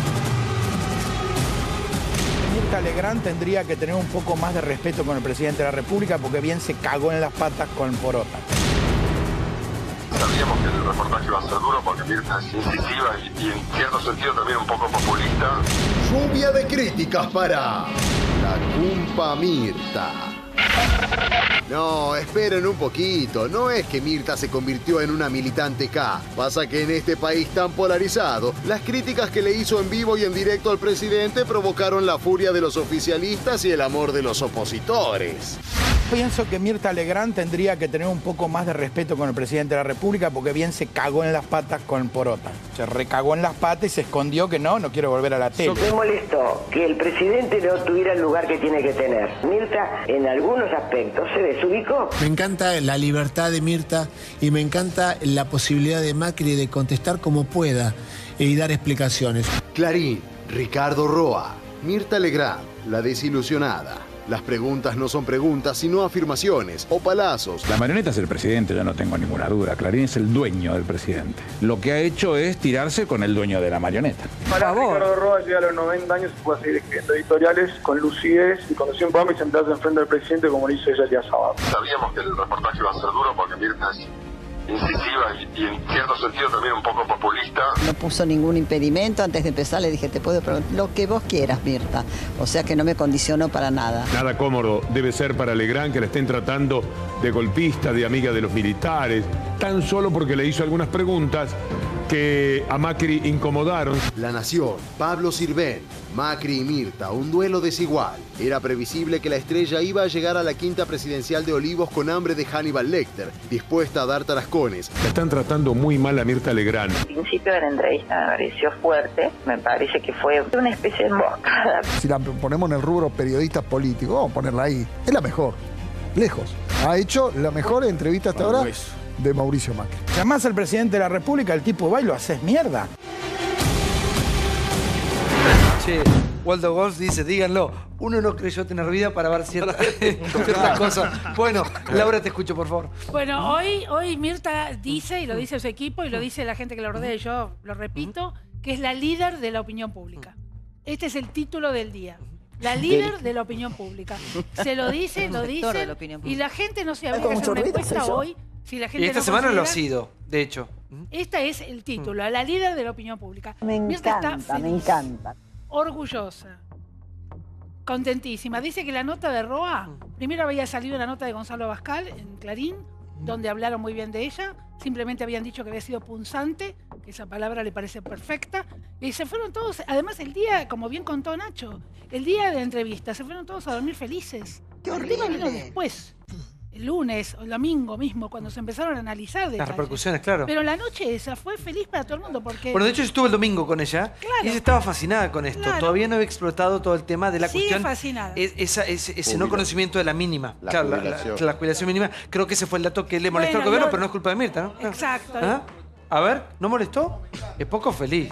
Mirta Legrand tendría que tener un poco más de respeto con el presidente de la República porque bien se cagó en las patas con Porota. Sabíamos que el reportaje iba a ser duro porque Mirta es incisiva y, y en cierto sentido también un poco populista. Lluvia de críticas para la Cumpa Mirta. No, esperen un poquito. No es que Mirta se convirtió en una militante K. Pasa que en este país tan polarizado, las críticas que le hizo en vivo y en directo al presidente provocaron la furia de los oficialistas y el amor de los opositores. Pienso que Mirta Legrand tendría que tener un poco más de respeto con el presidente de la República porque bien se cagó en las patas con Porota. Se recagó en las patas y se escondió que no, no quiero volver a la tele. Me molestó que el presidente no tuviera el lugar que tiene que tener. Mirta, en algunos aspectos, se desubicó. Me encanta la libertad de Mirta y me encanta la posibilidad de Macri de contestar como pueda y dar explicaciones. Clarín, Ricardo Roa, Mirta Legrand, la desilusionada. Las preguntas no son preguntas, sino afirmaciones o palazos. La marioneta es el presidente, yo no tengo ninguna duda. Clarín es el dueño del presidente. Lo que ha hecho es tirarse con el dueño de la marioneta. Para Ricardo Roa llega a los noventa años y puede seguir escribiendo editoriales con lucidez y conducción programa y sentarse enfrente del presidente como lo hizo ella el día sábado. Sabíamos que el reportaje iba a ser duro porque Mirta es incisiva y, y en cierto sentido también un poco populista. No puso ningún impedimento. Antes de empezar le dije, te puedo preguntar lo que vos quieras, Mirta. O sea que no me condicionó para nada. Nada cómodo debe ser para Legrand que la estén tratando de golpista, de amiga de los militares, tan solo porque le hizo algunas preguntas que a Macri incomodaron. La Nación, Pablo Sirven, Macri y Mirta, un duelo desigual. Era previsible que la estrella iba a llegar a la quinta presidencial de Olivos con hambre de Hannibal Lecter, dispuesta a dar tarascones. La están tratando muy mal a Mirta Legrand. Al principio de la entrevista me pareció fuerte, me parece que fue una especie de emboscada. Si la ponemos en el rubro periodista político, vamos a ponerla ahí, es la mejor, lejos. Ha hecho la mejor entrevista hasta ahora de Mauricio Macri. Llamás al presidente de la República, el tipo va y lo haces mierda. Che, Waldo Goss dice, díganlo, uno no creyó tener vida para ver ciertas cierta cosas. Bueno, Laura, te escucho, por favor. Bueno, hoy, hoy Mirta dice, y lo dice su equipo, y lo dice la gente que lo rodea, y yo lo repito, que es la líder de la opinión pública. Este es el título del día. La líder de la opinión pública. Se lo dice, lo dice, y la gente no se habría que hacer una encuesta hoy. Si la gente y esta no semana lo ha considera- sido, de hecho. Este es el título, la líder de la opinión pública. Me Mirta encanta, está me feliz, encanta. orgullosa, contentísima. Dice que la nota de Roa, primero había salido la nota de Gonzalo Abascal en Clarín, donde hablaron muy bien de ella, simplemente habían dicho que había sido punzante, que esa palabra le parece perfecta, y se fueron todos, además el día, como bien contó Nacho, el día de la entrevista, se fueron todos a dormir felices. El tema vino después, el lunes o el domingo mismo, cuando se empezaron a analizar Las detalles. repercusiones, claro. Pero la noche esa fue feliz para todo el mundo, porque... Bueno, de hecho yo estuve el domingo con ella y ella estaba fascinada con esto. Claro. Todavía no había explotado todo el tema de la Sigue cuestión. fascinada. Es- esa- ese, ese no Jubilación. conocimiento de la mínima. La Claro, la, jubilación. la- la jubilación mínima. Creo que ese fue el dato que le molestó Bueno, al gobierno, yo- pero no es culpa de Mirta, ¿no? Exacto. ¿Ah? A ver, ¿no molestó? Es poco feliz.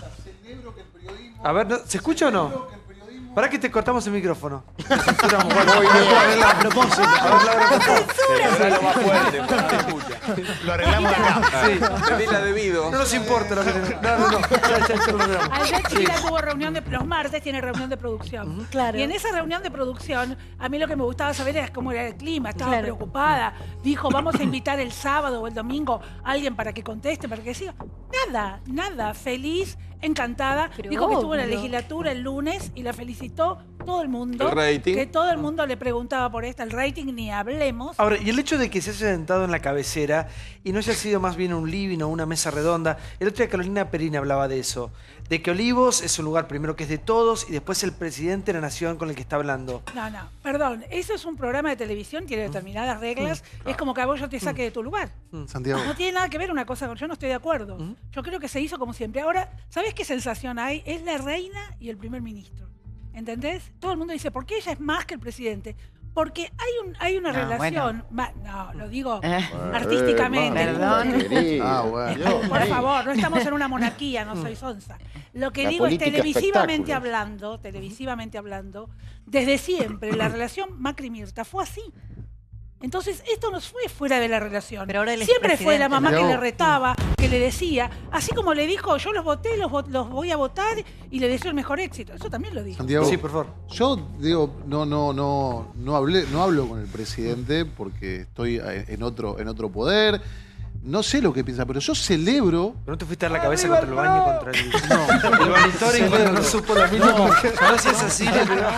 A ver, ¿no- ¿se escucha o no? Para que te cortamos el micrófono. Te censuramos. Bueno, Muy bien. a ver, Laura, a propósito. A ver, Laura, por favor. Censuralo más fuerte, porque no se escucha. Lo arreglamos acá. Sí. Pedila debido. No nos importa lo que tenemos. No, no, no. Ya, ya, ya lo logramos. Ayer Sí. Chiquita tuvo reunión de los martes, tiene reunión de producción. Claro. Y en esa reunión de producción, a mí lo que me gustaba saber era cómo era el clima. Estaba Claro. preocupada. Dijo, vamos a invitar el sábado o el domingo a alguien para que conteste, para que siga. Nada, nada. Feliz, encantada. Pero Dijo que estuvo en la obvio. legislatura el lunes y la felicitó todo el mundo. El rating. Que todo el mundo le preguntaba por esta. El rating ni hablemos. Ahora, y el hecho de que se haya sentado en la cabecera y no haya sido más bien un living o una mesa redonda. El otro día Carolina Perín hablaba de eso. De que Olivos es un lugar primero que es de todos y después el presidente de la nación con el que está hablando. No, no, perdón. Eso es un programa de televisión, tiene determinadas reglas. Es como que a vos yo te saque de tu lugar. Santiago. No tiene nada que ver una cosa con... Yo no estoy de acuerdo. Yo creo que se hizo como siempre. Ahora, ¿sabés qué sensación hay? Es la reina y el primer ministro. ¿Entendés? Todo el mundo dice, ¿por qué ella es más que el presidente? Porque hay, un, hay una No, relación... ma- no, lo digo Eh. artísticamente. Eh, Perdón. Disculpen. Ah, bueno. Por favor, no estamos en una monarquía, no soy sonsa. Lo que La digo es política televisivamente espectáculo. hablando, televisivamente hablando, desde siempre la relación Macri-Mirta fue así. Entonces, esto no fue fuera de la relación. Pero ahora él es Siempre fue la presidente, mamá ¿no? que le retaba, que le decía, así como le dijo, yo los voté, los, vo- los voy a votar y le deseo el mejor éxito. Eso también lo dijo. Santiago, Sí, por favor. Yo digo, no, no, no, no hablé, no hablo con el presidente porque estoy eh, en otro, en otro poder. No sé lo que piensa, pero yo celebro. Pero no te fuiste a dar la cabeza contra el baño, contra el. No, el monitoring cuando no supo la misma. No, No, si es así,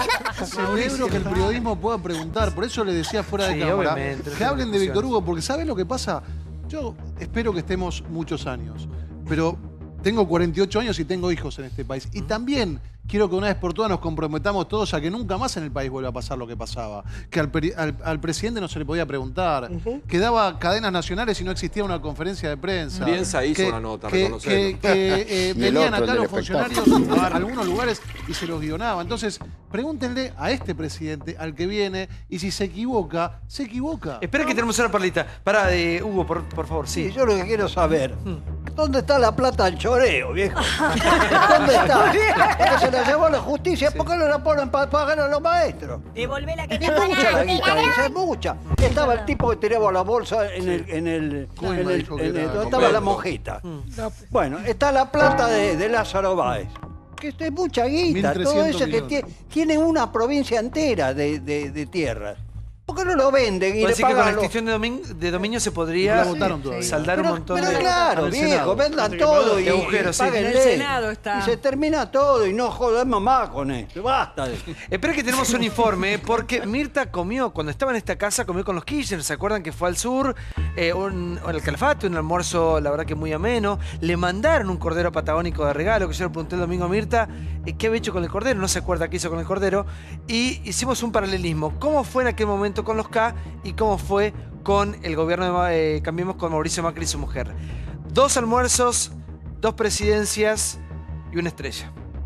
celebro que el periodismo pueda preguntar. Por eso le decía fuera de Sí, cámara obviamente, no que tiene hablen de discusión. Víctor Hugo, porque ¿sabes lo que pasa? Yo espero que estemos muchos años, pero tengo cuarenta y ocho años y tengo hijos en este país. Y también quiero que una vez por todas nos comprometamos todos a que nunca más en el país vuelva a pasar lo que pasaba. Que al, peri- al- al presidente no se le podía preguntar. Que daba cadenas nacionales y no existía una conferencia de prensa. Piensa hizo que, una nota, que, reconocelo. que, que, eh, Y el venían otro, el acá del los funcionarios espectáculo. a algunos lugares y se los guionaba. Entonces, pregúntenle a este presidente, al que viene, y si se equivoca, se equivoca. Espera que tenemos una perlita. Pará, eh, Hugo, por, por favor, sí. Sí, yo lo que quiero saber, ¿dónde está la plata del choreo, viejo? ¿Dónde está? Porque se la llevó la justicia, ¿por qué no la ponen para pagar a los maestros? Devolvé la que Es mucha la guita esa, es mucha. Estaba el tipo que tiraba la bolsa en el... En el, Coima en el- dijo que en el- era donde estaba la convento. monjita. Bueno, está la plata de, de Lázaro Báez. Que esto es mucha guita, mil todo trescientos eso que millones. tie- tiene una provincia entera de, de, de tierras. ¿Por qué qué no lo venden y le Así que con pagan la los... extinción de, domin- de dominio se podría No la votaron todavía. saldar Pero, un montón pero de... claro, del viejo, Senado. vendan todo y, De agujeros, y sí. páguenle. En el Senado está. Y se termina todo y no jodemos más con esto. Basta. Espera que tenemos un informe, porque Mirta comió, cuando estaba en esta casa, comió con los Kirchner. ¿Se acuerdan que fue al sur? Eh, un, el Calafate, un almuerzo, la verdad que muy ameno. Le mandaron un cordero patagónico de regalo, que yo le pregunté el domingo a Mirta, eh, ¿qué había hecho con el cordero? No se acuerda qué hizo con el cordero. Y hicimos un paralelismo. ¿Cómo fue en aquel momento con los K y cómo fue con el gobierno de eh, Cambiemos con Mauricio Macri y su mujer? Dos almuerzos, dos presidencias y una estrella.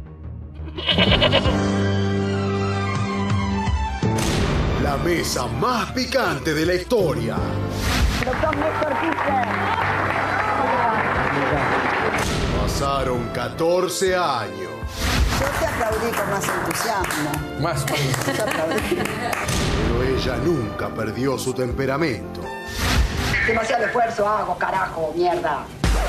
La mesa más picante de la historia. Doctor Néstor Kirchner. Pasaron catorce años. Yo te aplaudí con más entusiasmo. Más. Te aplaudí. Pero ella nunca perdió su temperamento. Demasiado esfuerzo hago, carajo, mierda.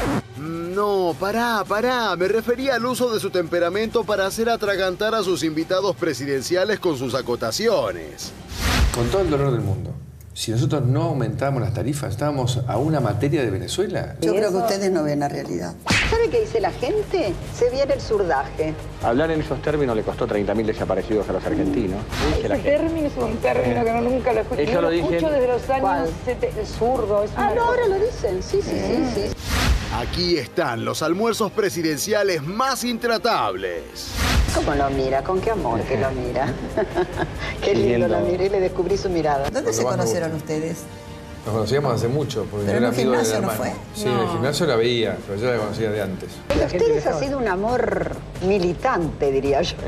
No, pará, pará. Me refería al uso de su temperamento para hacer atragantar a sus invitados presidenciales con sus acotaciones. Con todo el dolor del mundo, si nosotros no aumentábamos las tarifas, estábamos a una materia de Venezuela. Yo creo que ustedes no ven la realidad. ¿Sabe qué dice la gente? Se viene el surdaje. Hablar en esos términos le costó treinta mil desaparecidos a los argentinos. Dice la Ese gente. término es un término que no, nunca lo escuché. Eso Yo lo lo dicen- escucho desde los años ¿Cuál? setenta, el zurdo. Es Ah, una no, cosa. ahora lo dicen. Sí, sí, sí, sí. Aquí están los almuerzos presidenciales más intratables. ¿Cómo lo mira? ¿Con qué amor que lo mira? Qué lindo lo mira y le descubrí su mirada. ¿Dónde se conocieron ustedes? Nos conocíamos hace mucho, porque Pero yo era en un amigo del gimnasio no hermano. fue. Sí, en el gimnasio la veía, pero yo la conocía de antes. El de ustedes ha sido un amor militante, diría yo.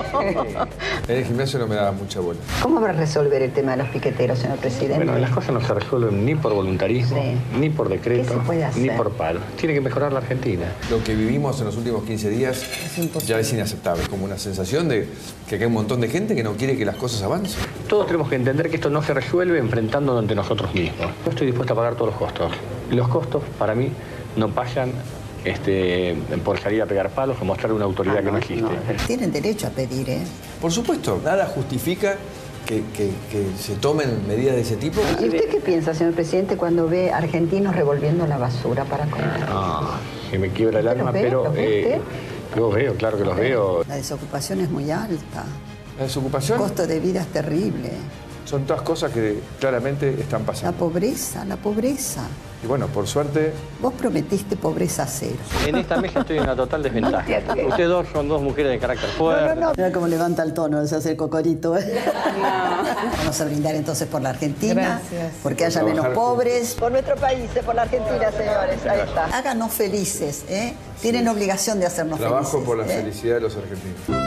En el gimnasio no me daba mucha bola. ¿Cómo va a resolver el tema de los piqueteros, señor presidente? Bueno, las cosas no se resuelven ni por voluntarismo, ni por decreto, ¿Qué se puede hacer? ni por palo. Tiene que mejorar la Argentina. Lo que vivimos en los últimos quince días ya es inaceptable. Como una sensación de que hay un montón de gente que no quiere que las cosas avancen. Todos tenemos que entender que esto no se resuelve enfrentándonos entre nosotros mismos. Yo estoy dispuesto a pagar todos los costos. Y los costos, para mí, no pasan este, por salir a pegar palos o mostrar una autoridad que no existe. Tienen derecho a pedir, ¿eh? Por supuesto, nada justifica que, que- que se tomen medidas de ese tipo. ¿Y usted qué piensa, señor presidente, cuando ve argentinos revolviendo la basura para comer? Ah, que me quiebra el ¿Usted alma, los ve? pero ¿Los ve eh, yo veo, claro que los veo. La desocupación es muy alta. La desocupación El costo de vida es terrible. son todas cosas que claramente están La pasando. pobreza, la pobreza. Y bueno, por suerte, Vos prometiste pobreza cero. En esta mesa estoy en una total desventaja. Ustedes dos son dos mujeres de carácter fuerte. Mira cómo levanta el tono, se hace el cocorito. ¿eh? Vamos a brindar entonces por la Argentina, Gracias. porque haya Por menos trabajar pobres. Por nuestro país, por la Argentina, señores. Ahí está. Háganos felices, ¿eh? Tienen obligación de hacernos trabajo felices. por la ¿eh? felicidad de los argentinos.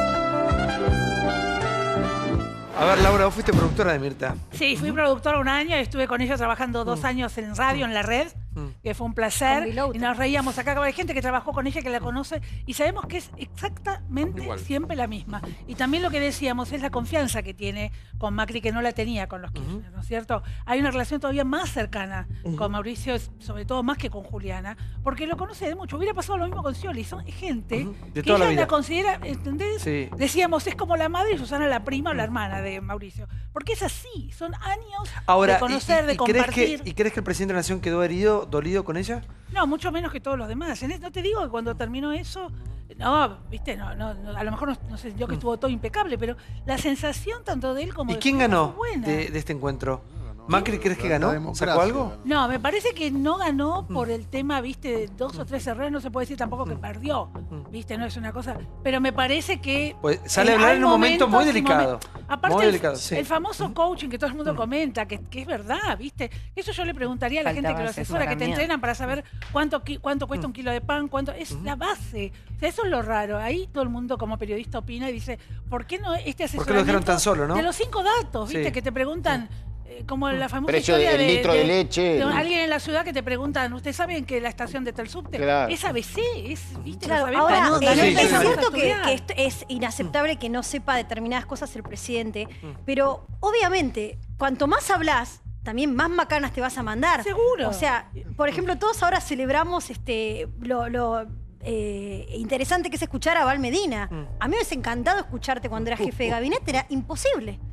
A ver, Laura, vos fuiste productora de Mirta. Sí, fui productora un año y estuve con ella trabajando dos años en radio, en la red, que fue un placer. Y nos reíamos acá. Hay gente que trabajó con ella, que la conoce, y sabemos que es exactamente Igual. siempre la misma. Y también lo que decíamos es la confianza que tiene con Macri, que no la tenía con los Kirchner, ¿no es cierto? Hay una relación todavía más cercana con Mauricio, sobre todo más que con Juliana, porque lo conoce de mucho. Hubiera pasado lo mismo con Scioli. Son gente De que toda la ella vida. la considera, ¿entendés? Sí. Decíamos, es como la madre y Susana la prima o la hermana de Mauricio. Porque es así, son años Ahora, de conocer, y, y- de y crees compartir. que, ¿y crees que el presidente de la Nación quedó herido, dolido con ella? No, mucho menos que todos los demás. En es- no te digo que cuando terminó eso, no, viste, no, no, no, a lo mejor no, no sé, yo que estuvo todo impecable, pero la sensación tanto de él como ¿Y de quién Juliana ganó fue buena. de, de este encuentro? ¿Macri crees que La ganó? democracia. ¿Sacó algo? No, me parece que no ganó por el tema, viste, de dos o tres errores, no se puede decir tampoco que perdió, viste, no es una cosa, pero me parece que... Pues sale a eh, hablar hay en un momento muy momentos y delicado. momen- Aparte, Muy el, delicado, sí. el famoso coaching que todo el mundo comenta, que, que es verdad, ¿viste? Eso yo le preguntaría a la gente Faltaba que lo asesora, que te asesoramiento. entrenan para saber cuánto, qui- cuánto cuesta un kilo de pan, cuánto... Es la base. O sea, eso es lo raro. Ahí todo el mundo como periodista opina y dice, ¿por qué no este asesoramiento? ¿Por qué lo dejaron tan solo, no? De los cinco datos, ¿viste? Sí. Que te preguntan... eh, Como la famosa Precio historia del de, litro de leche. de alguien en la ciudad que te preguntan, ¿ustedes saben que la estación de tal subte Claro. es A B C? Es, ¿viste? Claro, Lo sabemos. ahora, Ganó- eh, ganó Sí, el sí, es sí. César cierto que, Estudiar. que esto es inaceptable que no sepa determinadas cosas el presidente, pero obviamente, cuanto más hablas, también más macanas te vas a mandar. Seguro. O sea, por ejemplo, todos ahora celebramos este lo, lo, eh, interesante que es escuchar a Val Medina. A mí me hubiese encantado escucharte cuando eras jefe de gabinete, era imposible.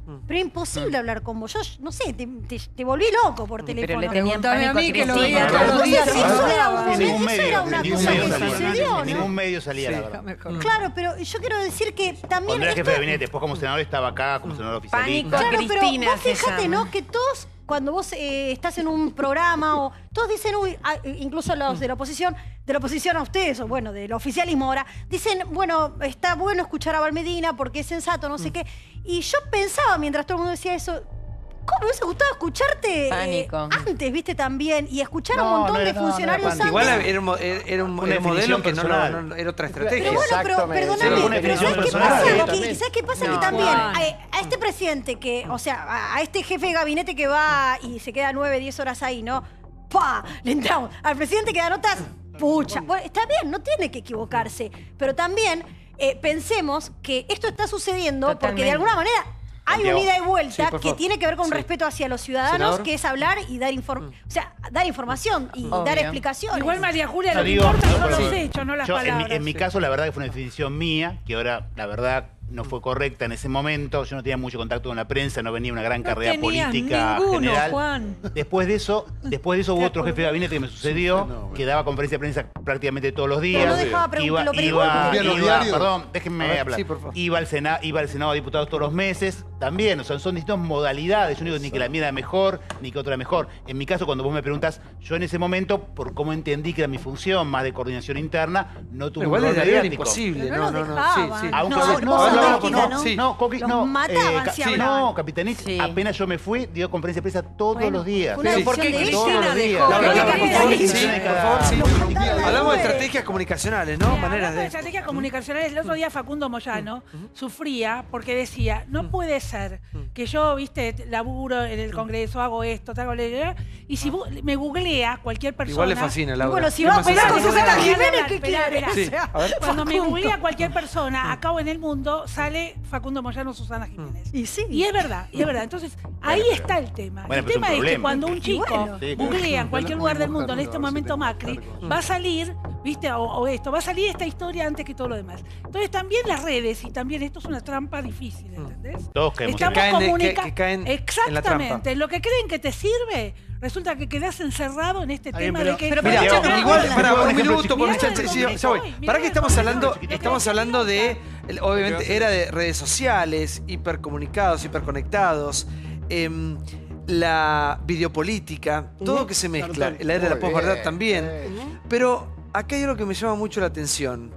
Pero imposible hablar con vos. Yo, no sé, te, te, te volví loco por teléfono. Pero le tenían Pregúntame pánico a mí, que lo Cristina. veía todos los días. Eso era un- En ningún eso medio, era una en ningún cosa medio que salía. sucedió, En ¿no? ningún medio salía, la verdad. Claro, pero yo quiero decir que también... Cuando era esto- jefe de gabinete, después como senador estaba acá, como senador oficialista. Claro, pero Cristina vos se fíjate, llama. ¿no? Que todos, cuando vos eh, estás en un programa, o todos dicen, uy, ah, incluso los de la oposición, de la oposición a ustedes, o bueno, del oficialismo ahora, dicen, bueno, está bueno escuchar a Valmedina porque es sensato, no sé qué. Y yo pensaba, mientras todo el mundo decía eso, ¿cómo me hubiese gustado escucharte eh, Pánico. antes, viste, también? Y escuchar a un No, montón no de era- no, no era funcionarios pánico. antes. Igual era un, mo- era un, Una era un modelo definición que no, personal. no- no- era otra estrategia. Pero bueno, pero Exactamente. perdóname, Sí, una pero definición ¿sabes qué personal. pasa? Exactamente. Que, ¿sabes qué pasa? No, que también igual. a, a este presidente que, o sea, a, a este jefe de gabinete que va y se queda nueve, diez horas ahí, ¿no? ¡Pah! Le entramos. Al presidente que da notas, pucha. Bueno, está bien, no tiene que equivocarse. Pero también eh, pensemos que esto está sucediendo porque Totalmente. de alguna manera hay Santiago. una ida y vuelta Sí, por que favor. tiene que ver con un Sí. respeto hacia los ciudadanos, Senador. que es hablar y dar inform o sea, dar información y Obvio. dar explicaciones. Igual María Julia, Yo lo que digo- importa no, son pero- los hechos, no las Yo, en mi, palabras. en mi caso, la verdad que fue una definición mía, que ahora, la verdad, no fue correcta en ese momento. Yo no tenía mucho contacto con la prensa, no venía una gran No carrera tenías política ninguno, general. Juan. Después de eso, después de eso hubo otro jefe de gabinete que me sucedió, que daba conferencia de prensa prácticamente todos los días. Pero no dejaba pregun- iba, lo iba, pregunto. ¿Cumplía los iba- diarios? perdón, déjenme A ver, hablar. sí, por favor. Iba al Senado, iba al Senado de Diputados todos los meses, también, o sea, son distintas modalidades. Yo no digo ni que la mía era mejor, ni que otra era mejor. En mi caso, cuando vos me preguntás, yo en ese momento, por cómo entendí que era mi función, más de coordinación interna, no tuve Igual un el rol diario era mediático. imposible. Pero No, no no, los no. Sí, dejaban. sí. Aún No, que- no, no, no, no, Coqui, no, ¿no? sí, no, Coqui, Los no, mataban ca- si sí, hablaban. no, Capitanich, Sí. apenas yo me fui, dio conferencia de prensa todos Bueno, los días. fue una Sí. ¿Por qué decisión de Todos Cristina los días. dejó? Laura, Laura, Laura, por por favor, favor, sí, sí, por cada- favor, sí. Los mandaron a Hablamos de nueve. estrategias comunicacionales, ¿no? Mira, Maneras hablando de de... estrategias comunicacionales, el otro día Facundo Moyano sufría porque decía, no puede ser que yo, viste, laburo en el Congreso, hago esto, hago lo y si bu- me googlea cualquier persona... Igual le fascina, Laura. Bueno, si ¿Qué va a más pelear hace? con Susana Déjame Jiménez, hablar, ¿qué esperá, quiere? esperá. Sí, O sea, a ver. Cuando me Facundo. googlea cualquier persona acá o en el mundo, sale Facundo Moyano, Susana Jiménez. Y sí. Y es verdad, y es verdad. Entonces, ahí pero- está el tema. bueno, el pero es un tema es, que problema. cuando un Y chico bueno. Sí, googlea en cualquier lugar del mundo, en este a ver si momento tengo Macri, cargo. va a salir, viste, o, o esto, va a salir esta historia antes que todo lo demás. Entonces, también las redes, y también esto es una trampa difícil, ¿entendés? Todos caemos en Estamos Que caen de- comunica- que- que caen en la Exactamente. trampa. Lo que creen que te sirve, resulta que quedás encerrado en este Está bien, tema pero- de que... pero Mira, Santiago, Santiago, igual, Santiago, para un Santiago, minuto, porque Santiago, ya, sí, Santiago, ya voy. Santiago, Para que estamos Santiago, hablando, Santiago, estamos Santiago, hablando de, Santiago. el- obviamente, era de redes sociales, hipercomunicados, hiperconectados, em, la videopolítica, todo que se mezcla, la era de la Muy posverdad bien, también. bien. Pero acá hay algo que me llama mucho la atención.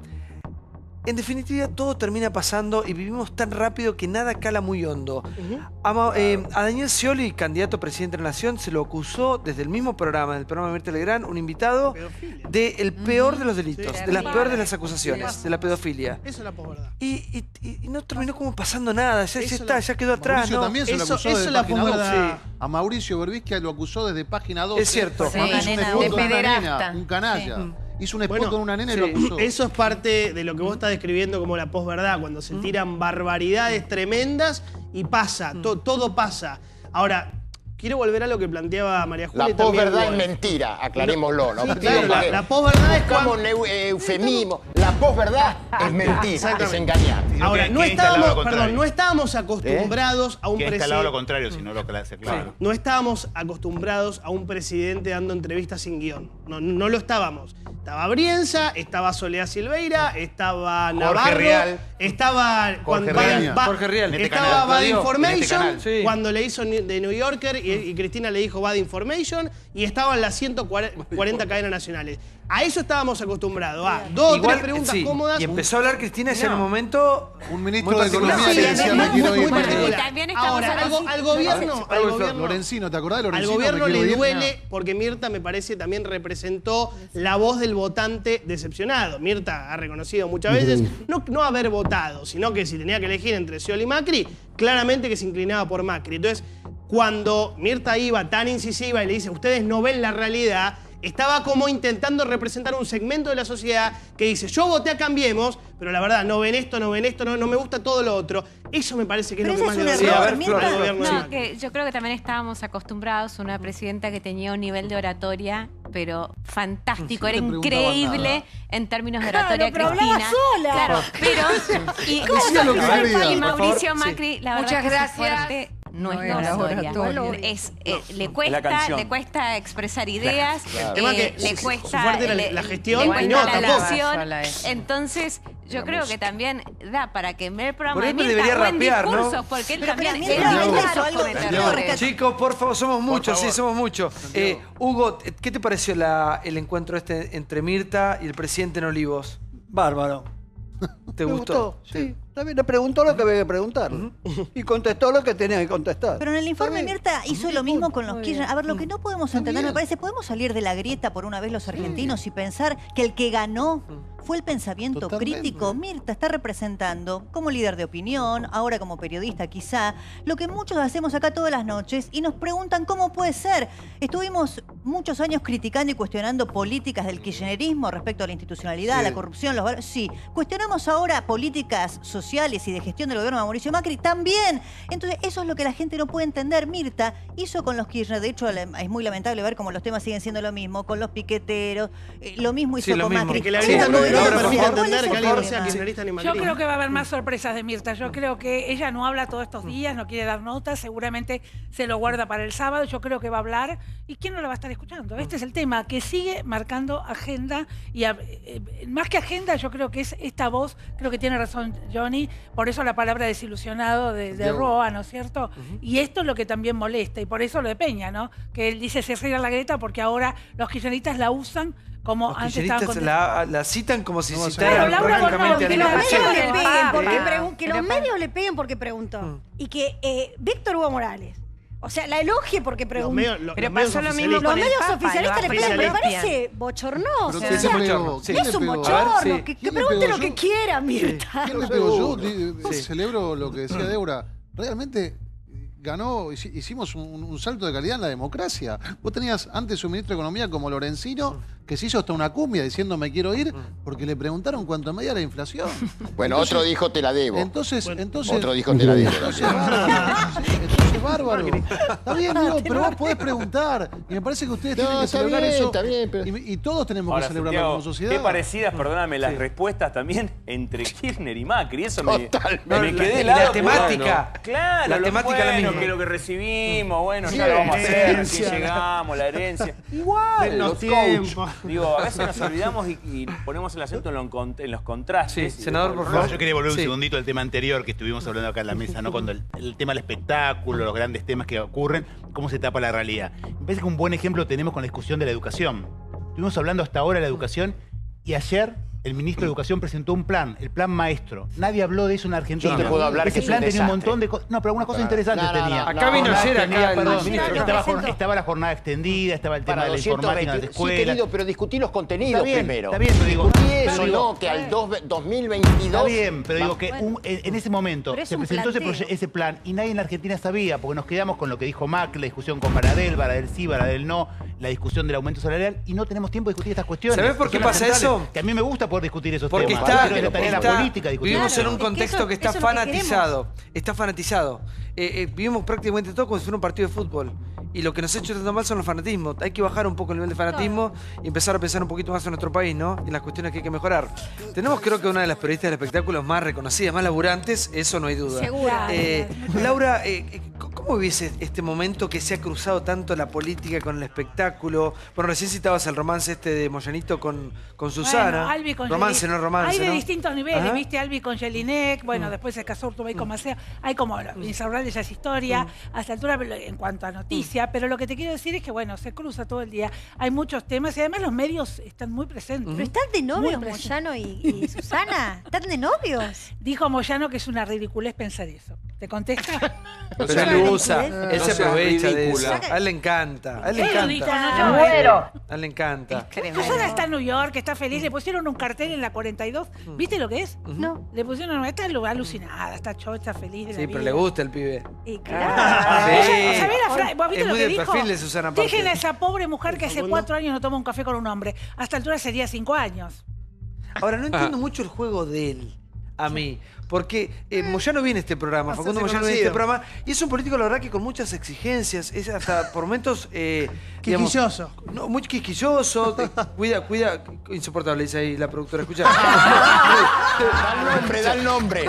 En definitiva, todo termina pasando y vivimos tan rápido que nada cala muy hondo. A, Ma- eh, a Daniel Scioli, candidato a presidente de la Nación, se lo acusó desde el mismo programa, del programa de Mirta Legrand, un invitado, del peor de los delitos, Sí. de las peores de las acusaciones, de la pedofilia. Eso es la posverdad. Y, y- y- y no terminó como pasando nada, ya, ya Eso está, la- ya quedó atrás. Mauricio ¿no? también se lo Eso- acusó eso desde es la página dos. posverdad. Sí. A Mauricio Berbisky lo acusó desde página dos. Es cierto. Sí, Hizo un nena, spot de con una pederasta. nena, un canalla. Sí. Hizo un spot Bueno, con una nena y sí. lo acusó. Eso es parte de lo que vos estás describiendo como la posverdad, cuando se tiran barbaridades tremendas y pasa, to- todo pasa. Ahora, quiero volver a lo que planteaba María Julia. La y también posverdad es Wolf. mentira, aclarémoslo, ¿no? Sí, Digo, claro, la, porque la posverdad es buscamos cuando... neu- eh, eufemismo. La posverdad es mentira, es Exactamente. engañar. Ahora, que- no que está al lado estábamos, lo contrario. perdón, no estábamos acostumbrados a un Que está al lado lo presidente... contrario, si no lo que le hace claro. No estábamos acostumbrados a un presidente dando entrevistas sin guión. No, no lo estábamos. Estaba Brienza, estaba Soledad Silveira, estaba Jorge Navarro, Rial. estaba Jorge Bad- Rial. Ba- Jorge Rial. En este estaba canal. Bad Lo digo, en este Information canal. Sí. cuando le hizo ni- de New Yorker y, y Cristina le dijo Bad Information y estaban las ciento cuarenta cadenas nacionales. A eso estábamos acostumbrados. A dos o Igual, tres preguntas sí, cómodas. y empezó a hablar Cristina ya en un No. momento Un ministro muy de Economía particular. que Sí, decía, muy- me quiero muy ir. particular. Y también estamos Ahora, hablando- algo- al gobierno, al Algo gobierno Lorenzino, ¿te acordás de al Lorenzino? gobierno Me quiero le ir. duele porque Mirta, me parece, también representó la voz del votante decepcionado. Mirta ha reconocido muchas veces no, no haber votado, sino que si tenía que elegir entre Scioli y Macri, claramente que se inclinaba por Macri. Entonces, cuando Mirta iba tan incisiva y le dice, ustedes no ven la realidad, estaba como intentando representar un segmento de la sociedad que dice, yo voté a Cambiemos, pero la verdad, no ven esto, no ven esto, no, no me gusta todo lo otro. Eso me parece que es Pero lo que más ese le es un duele error, al Mirta. gobierno de No, Macri. que yo creo que también estábamos acostumbrados a una presidenta que tenía un nivel de oratoria pero fantástico, Sí, era no te preguntaba increíble nada. en términos de Claro, oratoria pero hablaba Cristina. sola. Claro, pero y, Decía lo que quería. y Mauricio Por favor, Macri, la verdad Muchas que gracias. su fuerte no, No es era la oratoria. oratoria. Es, eh, le la cuesta, canción. le cuesta expresar ideas, claro. eh, Tema que le su- cuesta su fuerte la- le- la le gestión, cuesta y no, la tampoco. locución. Sola es. Entonces, yo La creo música. que también da para que en el programa Por ahí de me Mirta debería o en rapear, ¿no? discursos, porque él Pero, también pero, él mira, también claro, hizo algo- comete Santiago, errores. Chicos, por favor, somos muchos, favor. sí, somos muchos. Eh, Hugo, ¿qué te pareció la- el encuentro este entre Mirta y el presidente en Olivos? Bárbaro. ¿Te Me gustó? Sí. También le preguntó lo que había que preguntarle. Y contestó lo que tenía que contestar. Pero en el informe Mirta hizo lo mismo con los Kirchner. A ver, lo que no podemos entender, me bien. parece, podemos salir de la grieta por una vez los argentinos y pensar que el que ganó fue el pensamiento Totalmente. crítico. Mirta está representando como líder de opinión, ahora como periodista quizá, lo que muchos hacemos acá todas las noches y nos preguntan cómo puede ser. Estuvimos muchos años criticando y cuestionando políticas del kirchnerismo respecto a la institucionalidad, Sí. la corrupción, los valores. Sí, cuestionamos ahora políticas sociales y de gestión del gobierno de Mauricio Macri también. Entonces, eso es lo que la gente no puede entender. Mirta hizo con los Kirchner, de hecho, le- es muy lamentable ver cómo los temas siguen siendo lo mismo, con los piqueteros, eh, lo mismo hizo Sí, lo con mismo. Macri. Que la Sí, grieta sí, no, sí, no sí, me sí, permite sí, entender sí, que alguien no sí, sea sí. kirchnerista ni Yo macrista. creo que va a haber más sorpresas de Mirta. Yo creo que ella no habla todos estos días, no quiere dar notas, seguramente se lo guarda para el sábado. Yo creo que va a hablar. ¿Y quién no la va a estar escuchando? Este es el tema, que sigue marcando agenda. Y a- eh, eh, más que agenda, yo creo que es esta voz, creo que tiene razón Johnny, por eso la palabra desilusionado de, de Diego. Roa, ¿no es cierto? Y esto es lo que también molesta, y por eso lo de Peña, ¿no? Que él dice se cierra la grieta porque ahora los kirchneristas la usan como Los antes estaban kirchneristas con... la, la citan como si No, citaran Claro, Laura prácticamente Borbón, a que los Néstor medios Kirchner. le le peguen peguen porque Eh, pregun- que los pero- medios le peguen porque preguntó. Mm. Y que eh, Víctor Hugo Morales, o sea, la elogie porque Los preguntó. medios- lo- Pero los medios pasó lo mismo oficialistas- Los con el medios Papa, oficialistas lo le pegan, me oficialistas. parece bochornoso. Pero o ¿quién sea, le pegó? sí. ¿Quién es le un pegó? bochorno, A ver, sí. que, que ¿Quién le pregunte pegó? lo que Yo- quiera, Mirta. ¿Quién le sé. pegó? Yo Uh, di- sí. celebro lo que decía Débora. Realmente ganó, hici- hicimos un, un salto de calidad en la democracia. Vos tenías antes un ministro de Economía como Lorenzino, que se hizo hasta una cumbia diciendo me quiero ir, porque le preguntaron cuánto medía la inflación. Bueno, Entonces- otro dijo te la debo. Entonces, entonces. Otro dijo te la debo. Entonces, bárbaro. Entonces, bárbaro. Está bien, digo, pero vos podés preguntar. Y me parece que ustedes No, tienen que está celebrar bien, eso. está bien, pero- Y, y todos tenemos Ahora, que celebrarlo Santiago, como sociedad. qué parecidas, perdóname, las respuestas también entre Kirchner y Macri. Eso me, Totalmente. me, me No, quedé la- y helado. la temática. Bueno, claro, La lo temática es la bueno, misma. que lo que recibimos, bueno, Sí, ya lo vamos a la hacer, recién herencia. llegamos, la herencia. Igual, Denos los tiempo. coach. Digo, a veces nos olvidamos y, y ponemos el acento en, lo con- en los contrastes. Sí, y senador, después- por No, favor. yo quería volver un Sí. segundito al tema anterior que estuvimos hablando acá en la mesa, ¿no? Cuando el, el tema del espectáculo, los grandes temas que ocurren, cómo se tapa la realidad. Me parece que un buen ejemplo tenemos con la discusión de la educación. Estuvimos hablando hasta ahora de la educación y ayer el ministro de Educación presentó un plan, el plan maestro. Nadie habló de eso en Argentina. Yo te puedo hablar Ese que es plan un tenía un desastre. montón de cosas. No, pero algunas cosas interesantes No, no, no, tenía. no. Acá vino Jornada ayer, acá extendida, el perdón, ministro. estaba, jor- estaba la jornada extendida, estaba el tema Para de la informática en las doscientos veinte. Sí, escuelas. querido, pero discutí los contenidos Está bien, primero. está bien, pero digo- Discutí pero eso, digo- no, que al dos- dos mil veintidós... Está bien, pero digo que Bueno. un- en, en ese momento Pero es se un presentó ese, planteo. proye- ese plan y nadie en la Argentina sabía, porque nos quedamos con lo que dijo Macri, la discusión con Baradel, Baradel sí, Baradel no, la discusión del aumento salarial, y no tenemos tiempo de discutir estas cuestiones. ¿Sabés por que qué son las pasa centrales, eso? Que a mí me gusta poder discutir esos Porque temas. está, Pero es la tarea de está- la política discutir. vivimos Claro. en un Es que contexto eso- que, está eso es lo que fanatizado. Está fanatizado. Eh, eh, vivimos prácticamente todo como si fuera un partido de fútbol. Y lo que nos ha hecho tanto mal son los fanatismos. Hay que bajar un poco el nivel de fanatismo y empezar a pensar un poquito más en nuestro país, ¿no? Y en las cuestiones que hay que mejorar. Tenemos, creo que una de las periodistas del espectáculo más reconocidas, más laburantes, eso no hay duda. Seguro. Eh, Laura, eh, eh, ¿cómo vivís este momento que se ha cruzado tanto la política con el espectáculo? Bueno, recién citabas el romance este de Moyanito con, con Susana. Bueno, Albi con romance, Yeli- no romance, Hay de ¿no? distintos niveles, Ajá. ¿viste? Albi con Jelinek, bueno, Mm. después se casó Urtubey con Macea. Hay como, Insaurralde ya es historia, Mm. a esta altura en cuanto a noticia, pero lo que te quiero decir es que, bueno, se cruza todo el día. Hay muchos temas y además los medios están muy presentes. ¿Pero están de novios Muy presentes. Moyano y, y Susana? ¿Están de novios? Dijo Moyano que es una ridiculez pensar eso. ¿Te contesta? Pero Es él una usa, ridiculez. él No se seas aprovecha de eso. ridícula. A él le encanta, a él le Él lo dijo, encanta. no yo. A él le encanta. Susana está en New York, está feliz, le pusieron un cartel en la cuarenta y dos. Mm. ¿Viste lo que es? No. Le pusieron, está alucinada, está chocha, feliz de la Sí, pero vida. le gusta el pibe. Y Claro. Sí. ¿Sabés la fra- ¿Vos viste Es lo muy que del dijo? perfil de Susana aparte. Dejen a esa pobre mujer que hace cuatro años no toma un café con un hombre. A esta altura sería cinco años. Ahora, no entiendo mucho el juego de él. a mí. Porque eh, Moyano viene a este programa, Hacerse Facundo Moyano viene a este conocido. programa, y es un político, la verdad, que con muchas exigencias, es hasta por momentos... Eh, digamos, Quisquilloso. no, muy quisquilloso, te- cuida, cuida, insoportable, dice ahí la productora, escucha. Da el nombre, da el nombre.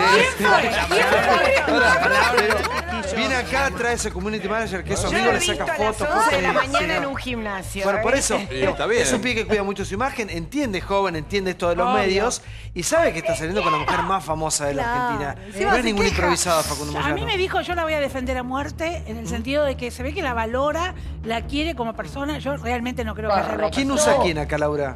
Viene acá, trae ese community manager que es su Yo amigo, lo le he saca visto a las fotos. once fotos de la y- mañana sí. en un gimnasio. Bueno, por ¿eh? eso, Sí, está bien. es un pibe que cuida mucho su imagen, entiende, joven, entiende esto de los Obvio. medios y sabe que está saliendo con la mujer más famosa de la Claro. Argentina. Encima No es se ningún queja. improvisado, Facundo A Moyano. mí me dijo, yo la voy a defender a muerte, en el sentido de que se ve que la valora, la quiere como persona. Yo realmente no creo que haya algo ¿Quién personal. usa a quién acá, Laura?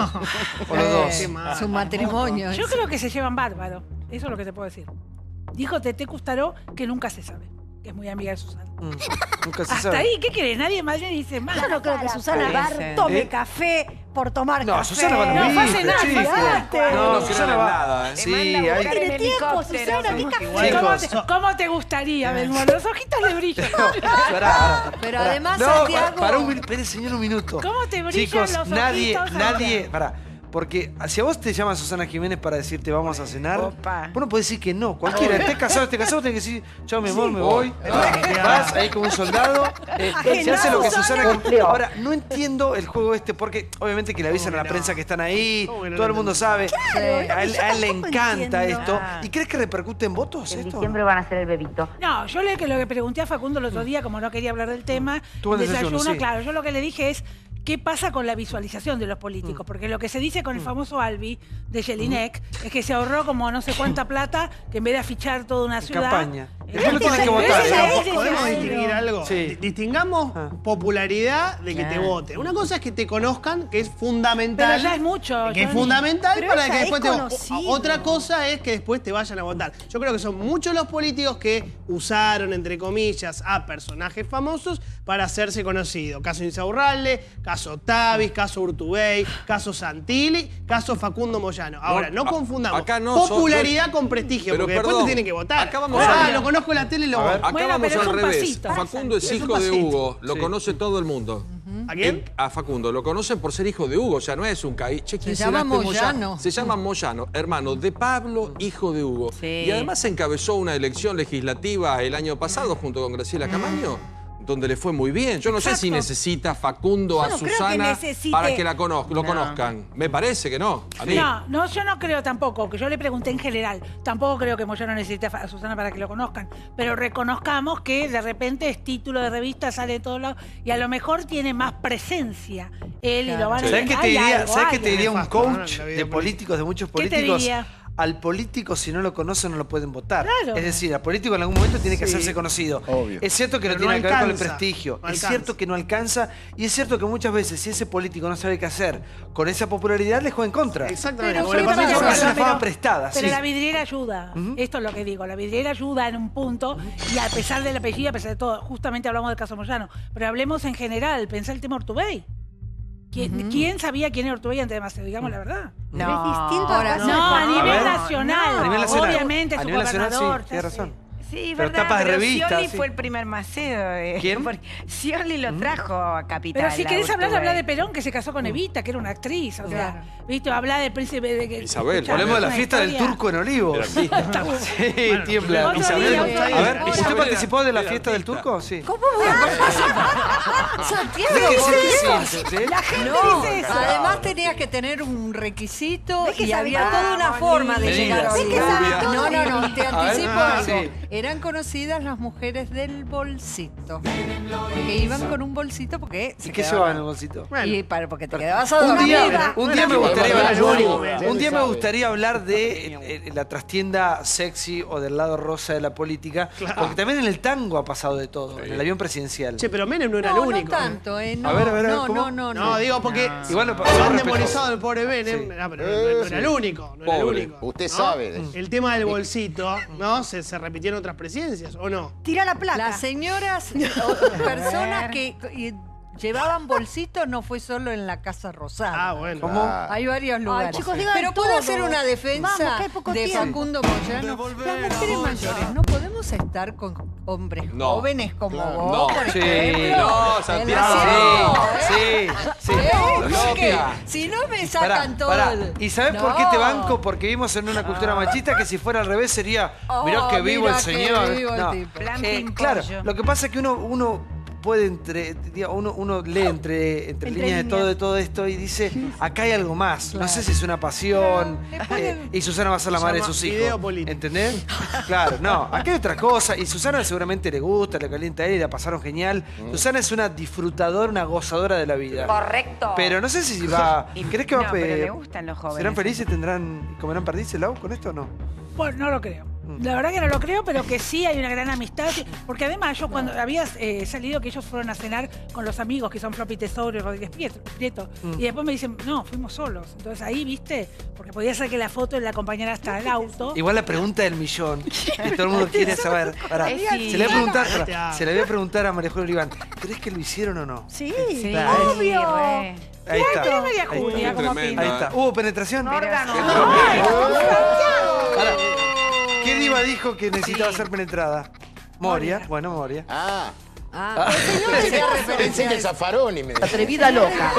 O los dos. Eh, su matrimonio. Yo creo que se llevan bárbaro. Eso es lo que te puedo decir. Dijo Tete Custaró que nunca se sabe, que es muy amiga de Susana. Mm, nunca se Hasta sabe. ahí, ¿qué querés? Nadie más le dice más. Yo no creo que Susana Sí, Bar sí. tome ¿Eh? café por tomar No, café. Susana Bar No, no fue hace dice, nada, sí, fue hace fue. antes. No, No Susana creo en va. nada, ¿eh? Sí, manda a hay... buscar en Tiene tiempo, helicóptero. Susana, ¿qué café? ¿Cómo Chicos. te, cómo te gustaría, Belmont? Los ojitos le brillan. Pará, Pero pará. además, no, Santiago- pa- Para un minuto, espere, señor, un minuto. ¿Cómo te brillan Chicos, los nadie, ojitos, nadie, Santiago? pará. Porque si a vos te llama Susana Jiménez para decirte vamos a cenar, Opa. vos no podés decir que no. Cualquiera, estés casado, estés casado, tenés que decir, chao mi amor, me voy. Vas ahí como un soldado. eh, se hace lo que Susana. Ahora, no entiendo el juego este, porque obviamente que le avisan a la prensa que están ahí, todo el mundo sabe. A él, a él le encanta esto. ¿Y crees que repercute en votos En esto? diciembre van a hacer el bebito. No, yo le, que lo que pregunté a Facundo el otro día, como no quería hablar del tema, Tuvo el el desayuno, desayuno, sí. claro, yo lo que le dije es qué pasa con la visualización de los políticos, porque lo que se dice con el famoso Albi de Jelinek es que se ahorró como no sé cuánta plata, que en vez de afichar toda una ciudad... Campaña. eh, Después lo tienen que votar. ese es Pero él, podemos ese es él. distinguir algo. Sí. Di- Distingamos Ah. popularidad de que te Claro. voten. Una cosa es que te conozcan, que es fundamental. Pero ya es mucho, Que es Johnny. fundamental Pero para ella que es después te voten. conocido. Otra cosa es que después te vayan a votar. Yo creo que son muchos los políticos que usaron, entre comillas, a personajes famosos para hacerse conocidos. Caso Insaurralde, caso Tavis, caso Urtubey, caso Santilli, caso Facundo Moyano. Ahora, no, a- confundamos acá no, popularidad yo- con prestigio, pero porque después perdón, te tienen que votar. acá vamos ah, a- lo conozco en la tele y lo A ver. voto. Acá Bueno, vamos pero es al un revés. pasito. Facundo es Es un hijo de pasito. Hugo, lo Sí. conoce todo el mundo. ¿A quién? En- a Facundo, lo conocen por ser hijo de Hugo, o sea, no es un caí. Che, ¿quién Se será llama este Moyano. Se llama Moyano, hermano de Pablo, hijo de Hugo. Sí. Y además encabezó una elección legislativa el año pasado junto con Graciela Camaño, donde le fue muy bien. Yo no sé si necesita Facundo Yo a no creo que Susana necesite- para que la cono- lo No. conozcan. Me parece que no. A mí. No, no, yo no creo tampoco, que yo le pregunté en general, tampoco creo que Moyano necesite a Fa- a Susana para que lo conozcan, pero reconozcamos que de repente es título de revista, sale de todos lados, y a lo mejor tiene más presencia él y lo van a ¿Sabes qué te Hay diría, algo, ¿sabes qué hay te diría algo. un Nefasto, ¿no? coach La vida de política. políticos, de muchos ¿Qué te políticos? diría? Al político, si no lo conocen, no lo pueden votar. Claro. Es decir, al político en algún momento tiene que Sí. hacerse conocido. Obvio. Es cierto que Pero no tiene no que ver con el alcanza, prestigio. no es alcanza. cierto que no alcanza. Y es cierto que muchas veces, si ese político no sabe qué hacer con esa popularidad, le juega en contra. Exactamente. Pero como le sí, pasó a pero- Porque es Susana. una fama prestada. Pero sí. la vidriera ayuda. Esto es lo que digo. La vidriera ayuda en un punto. Y a pesar del apellido, a pesar de todo, justamente hablamos del caso Moyano. Pero hablemos en general. Pensá el tema Ortubey. ¿Quién, ¿quién sabía quién era Ortubey antes de Maceo? Digamos la verdad. No. Es distinto Ahora, al caso No, de a Facundo. nivel ver. nacional. A nivel nacional. Obviamente A su nivel nacional, sí, gobernador. tienes ya sé. razón. Sí, Pero verdad, tapas de pero revista, Scioli sí. fue el primer Maceo. eh, ¿Quién? porque Scioli lo trajo a Capital. Pero si a querés hablar, Urtubey. habla de Perón, que se casó con Evita, que era una actriz. O sea, ¿viste? Habla del príncipe de... que- Isabel. escuchá, Hablemos de la es una fiesta del historia- turco en Olivos. Sí, tiembla. otro Isabel, día, a otro ver, día. ¿usted Hola. participó de la fiesta del turco? Sí. ¿Cómo voy a participar? Santiago, ¿De qué ¿cómo se es? siente? ¿Sí? La gente No, dice eso. además tenías que tener un requisito ¿Ves que y sabe había todo? toda una forma de Medidas. llegar a ¿Ves que sabe Olivos. todo? No, no, no, te A ver, anticipo ah, algo. sí. Eran conocidas las mujeres del bolsito. Que iban con un bolsito porque ¿Y se qué quedaban- llevaban en el bolsito? Y para, porque te quedabas a Un dormir. día, un día me Una gustaría amiga. hablar, un día me gustaría hablar de eh, eh, la trastienda sexy o del lado rosa de la política, porque también en el tango ha pasado de todo, en el avión presidencial. Che, pero Menem no era No, el no único. tanto, eh. No, A ver, a ver, a ver, no, ¿cómo? no, no, No, digo porque Igual no- lo somos han respetuosos. demonizado al pobre Menem, Sí. ah, pero no, no era el único, no era el Pobre. único. Usted ¿no? sabe de eso. El tema del bolsito, ¿no? ¿Se, se repitieron otras presidencias o no? Tira la placa. Las señoras, o personas que y, llevaban bolsitos no fue solo en la Casa Rosada. Ah, bueno. ¿Cómo? Hay varios lugares. chicos, digan Pero puedo todo. hacer una defensa Vamos, que hay poco de tiempo. Facundo Moyano. Las mujeres mayores no podemos estar con hombres No. jóvenes como Claro. vos, No. por Sí. ejemplo. No, en Santiago. la- Sí, sí, sí. ¿Eh? No, ¿Qué? mira. Si no me Pará, sacan todo. pará. ¿Y sabes por qué No. te banco? Porque vivimos en una cultura machista que si fuera al revés sería, Oh, mirá que vivo mirá el qué señor. vivo el No. tipo. Plan Eh, pin claro, pollo. lo que pasa es que uno, uno puede entre, digo, uno, uno lee entre, entre, Entre líneas de líneas. todo, de todo esto y dice, acá hay algo más. No sé si es una pasión. eh, y Susana va a ser la madre de Llama sus video hijos. político. ¿Entendés? Claro, no. Acá hay otra cosa. Y Susana seguramente le gusta, le calienta a él y la pasaron genial. Susana es una disfrutadora, una gozadora de la vida. Correcto. Pero no sé si va. ¿Crees que va No, a pero pe- le gustan los jóvenes. ¿Serán felices? ¿Tendrán, comerán perdices, Lau, con esto o no? Bueno, no lo creo. La verdad que no lo creo, pero que sí hay una gran amistad. Porque además yo cuando había eh, salido que ellos fueron a cenar con los amigos que son Floppy Tesoro y Rodríguez Prieto, Prieto, Mm. y después me dicen, no, fuimos solos. Entonces ahí, viste, porque podía ser que la foto la acompañara hasta el auto. Igual la pregunta del millón. Que todo el mundo quiere saber. Pará, Eh, sí. se, le voy a preguntar, Te pará, amo. se le voy a preguntar a María Julia Oliván. ¿Crees que lo hicieron o no? Sí, Sí, Claro. obvio. re. Ahí está. Mira María Ahí Julia, está. como Tremendo. Ahí opina. está. ¿Hubo penetración? Órgano. Pará. ¿Qué diva dijo que necesitaba ser penetrada? Moria. Bueno, Moria. Ah. Ah, Pensé que pensé que Zaffaroni me decía. Atrevida loca.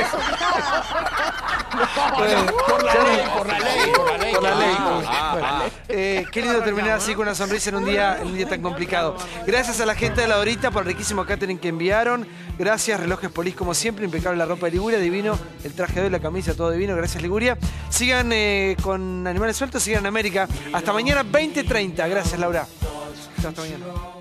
Bueno, Por la ya ley, no- por la ley, por la ley. Por la ley. Ah, Bueno, ah. eh, qué lindo terminar así con una sonrisa en un día, en un día tan complicado. Gracias a la gente de la Dorita por el riquísimo catering que enviaron. Gracias, Relojes Polis, como siempre. Impecable la ropa de Liguria, divino. El traje de hoy, la camisa, todo divino. Gracias, Liguria. Sigan eh, con Animales Sueltos, sigan en América. Hasta mañana, veinte treinta. Gracias, Laura. Hasta mañana.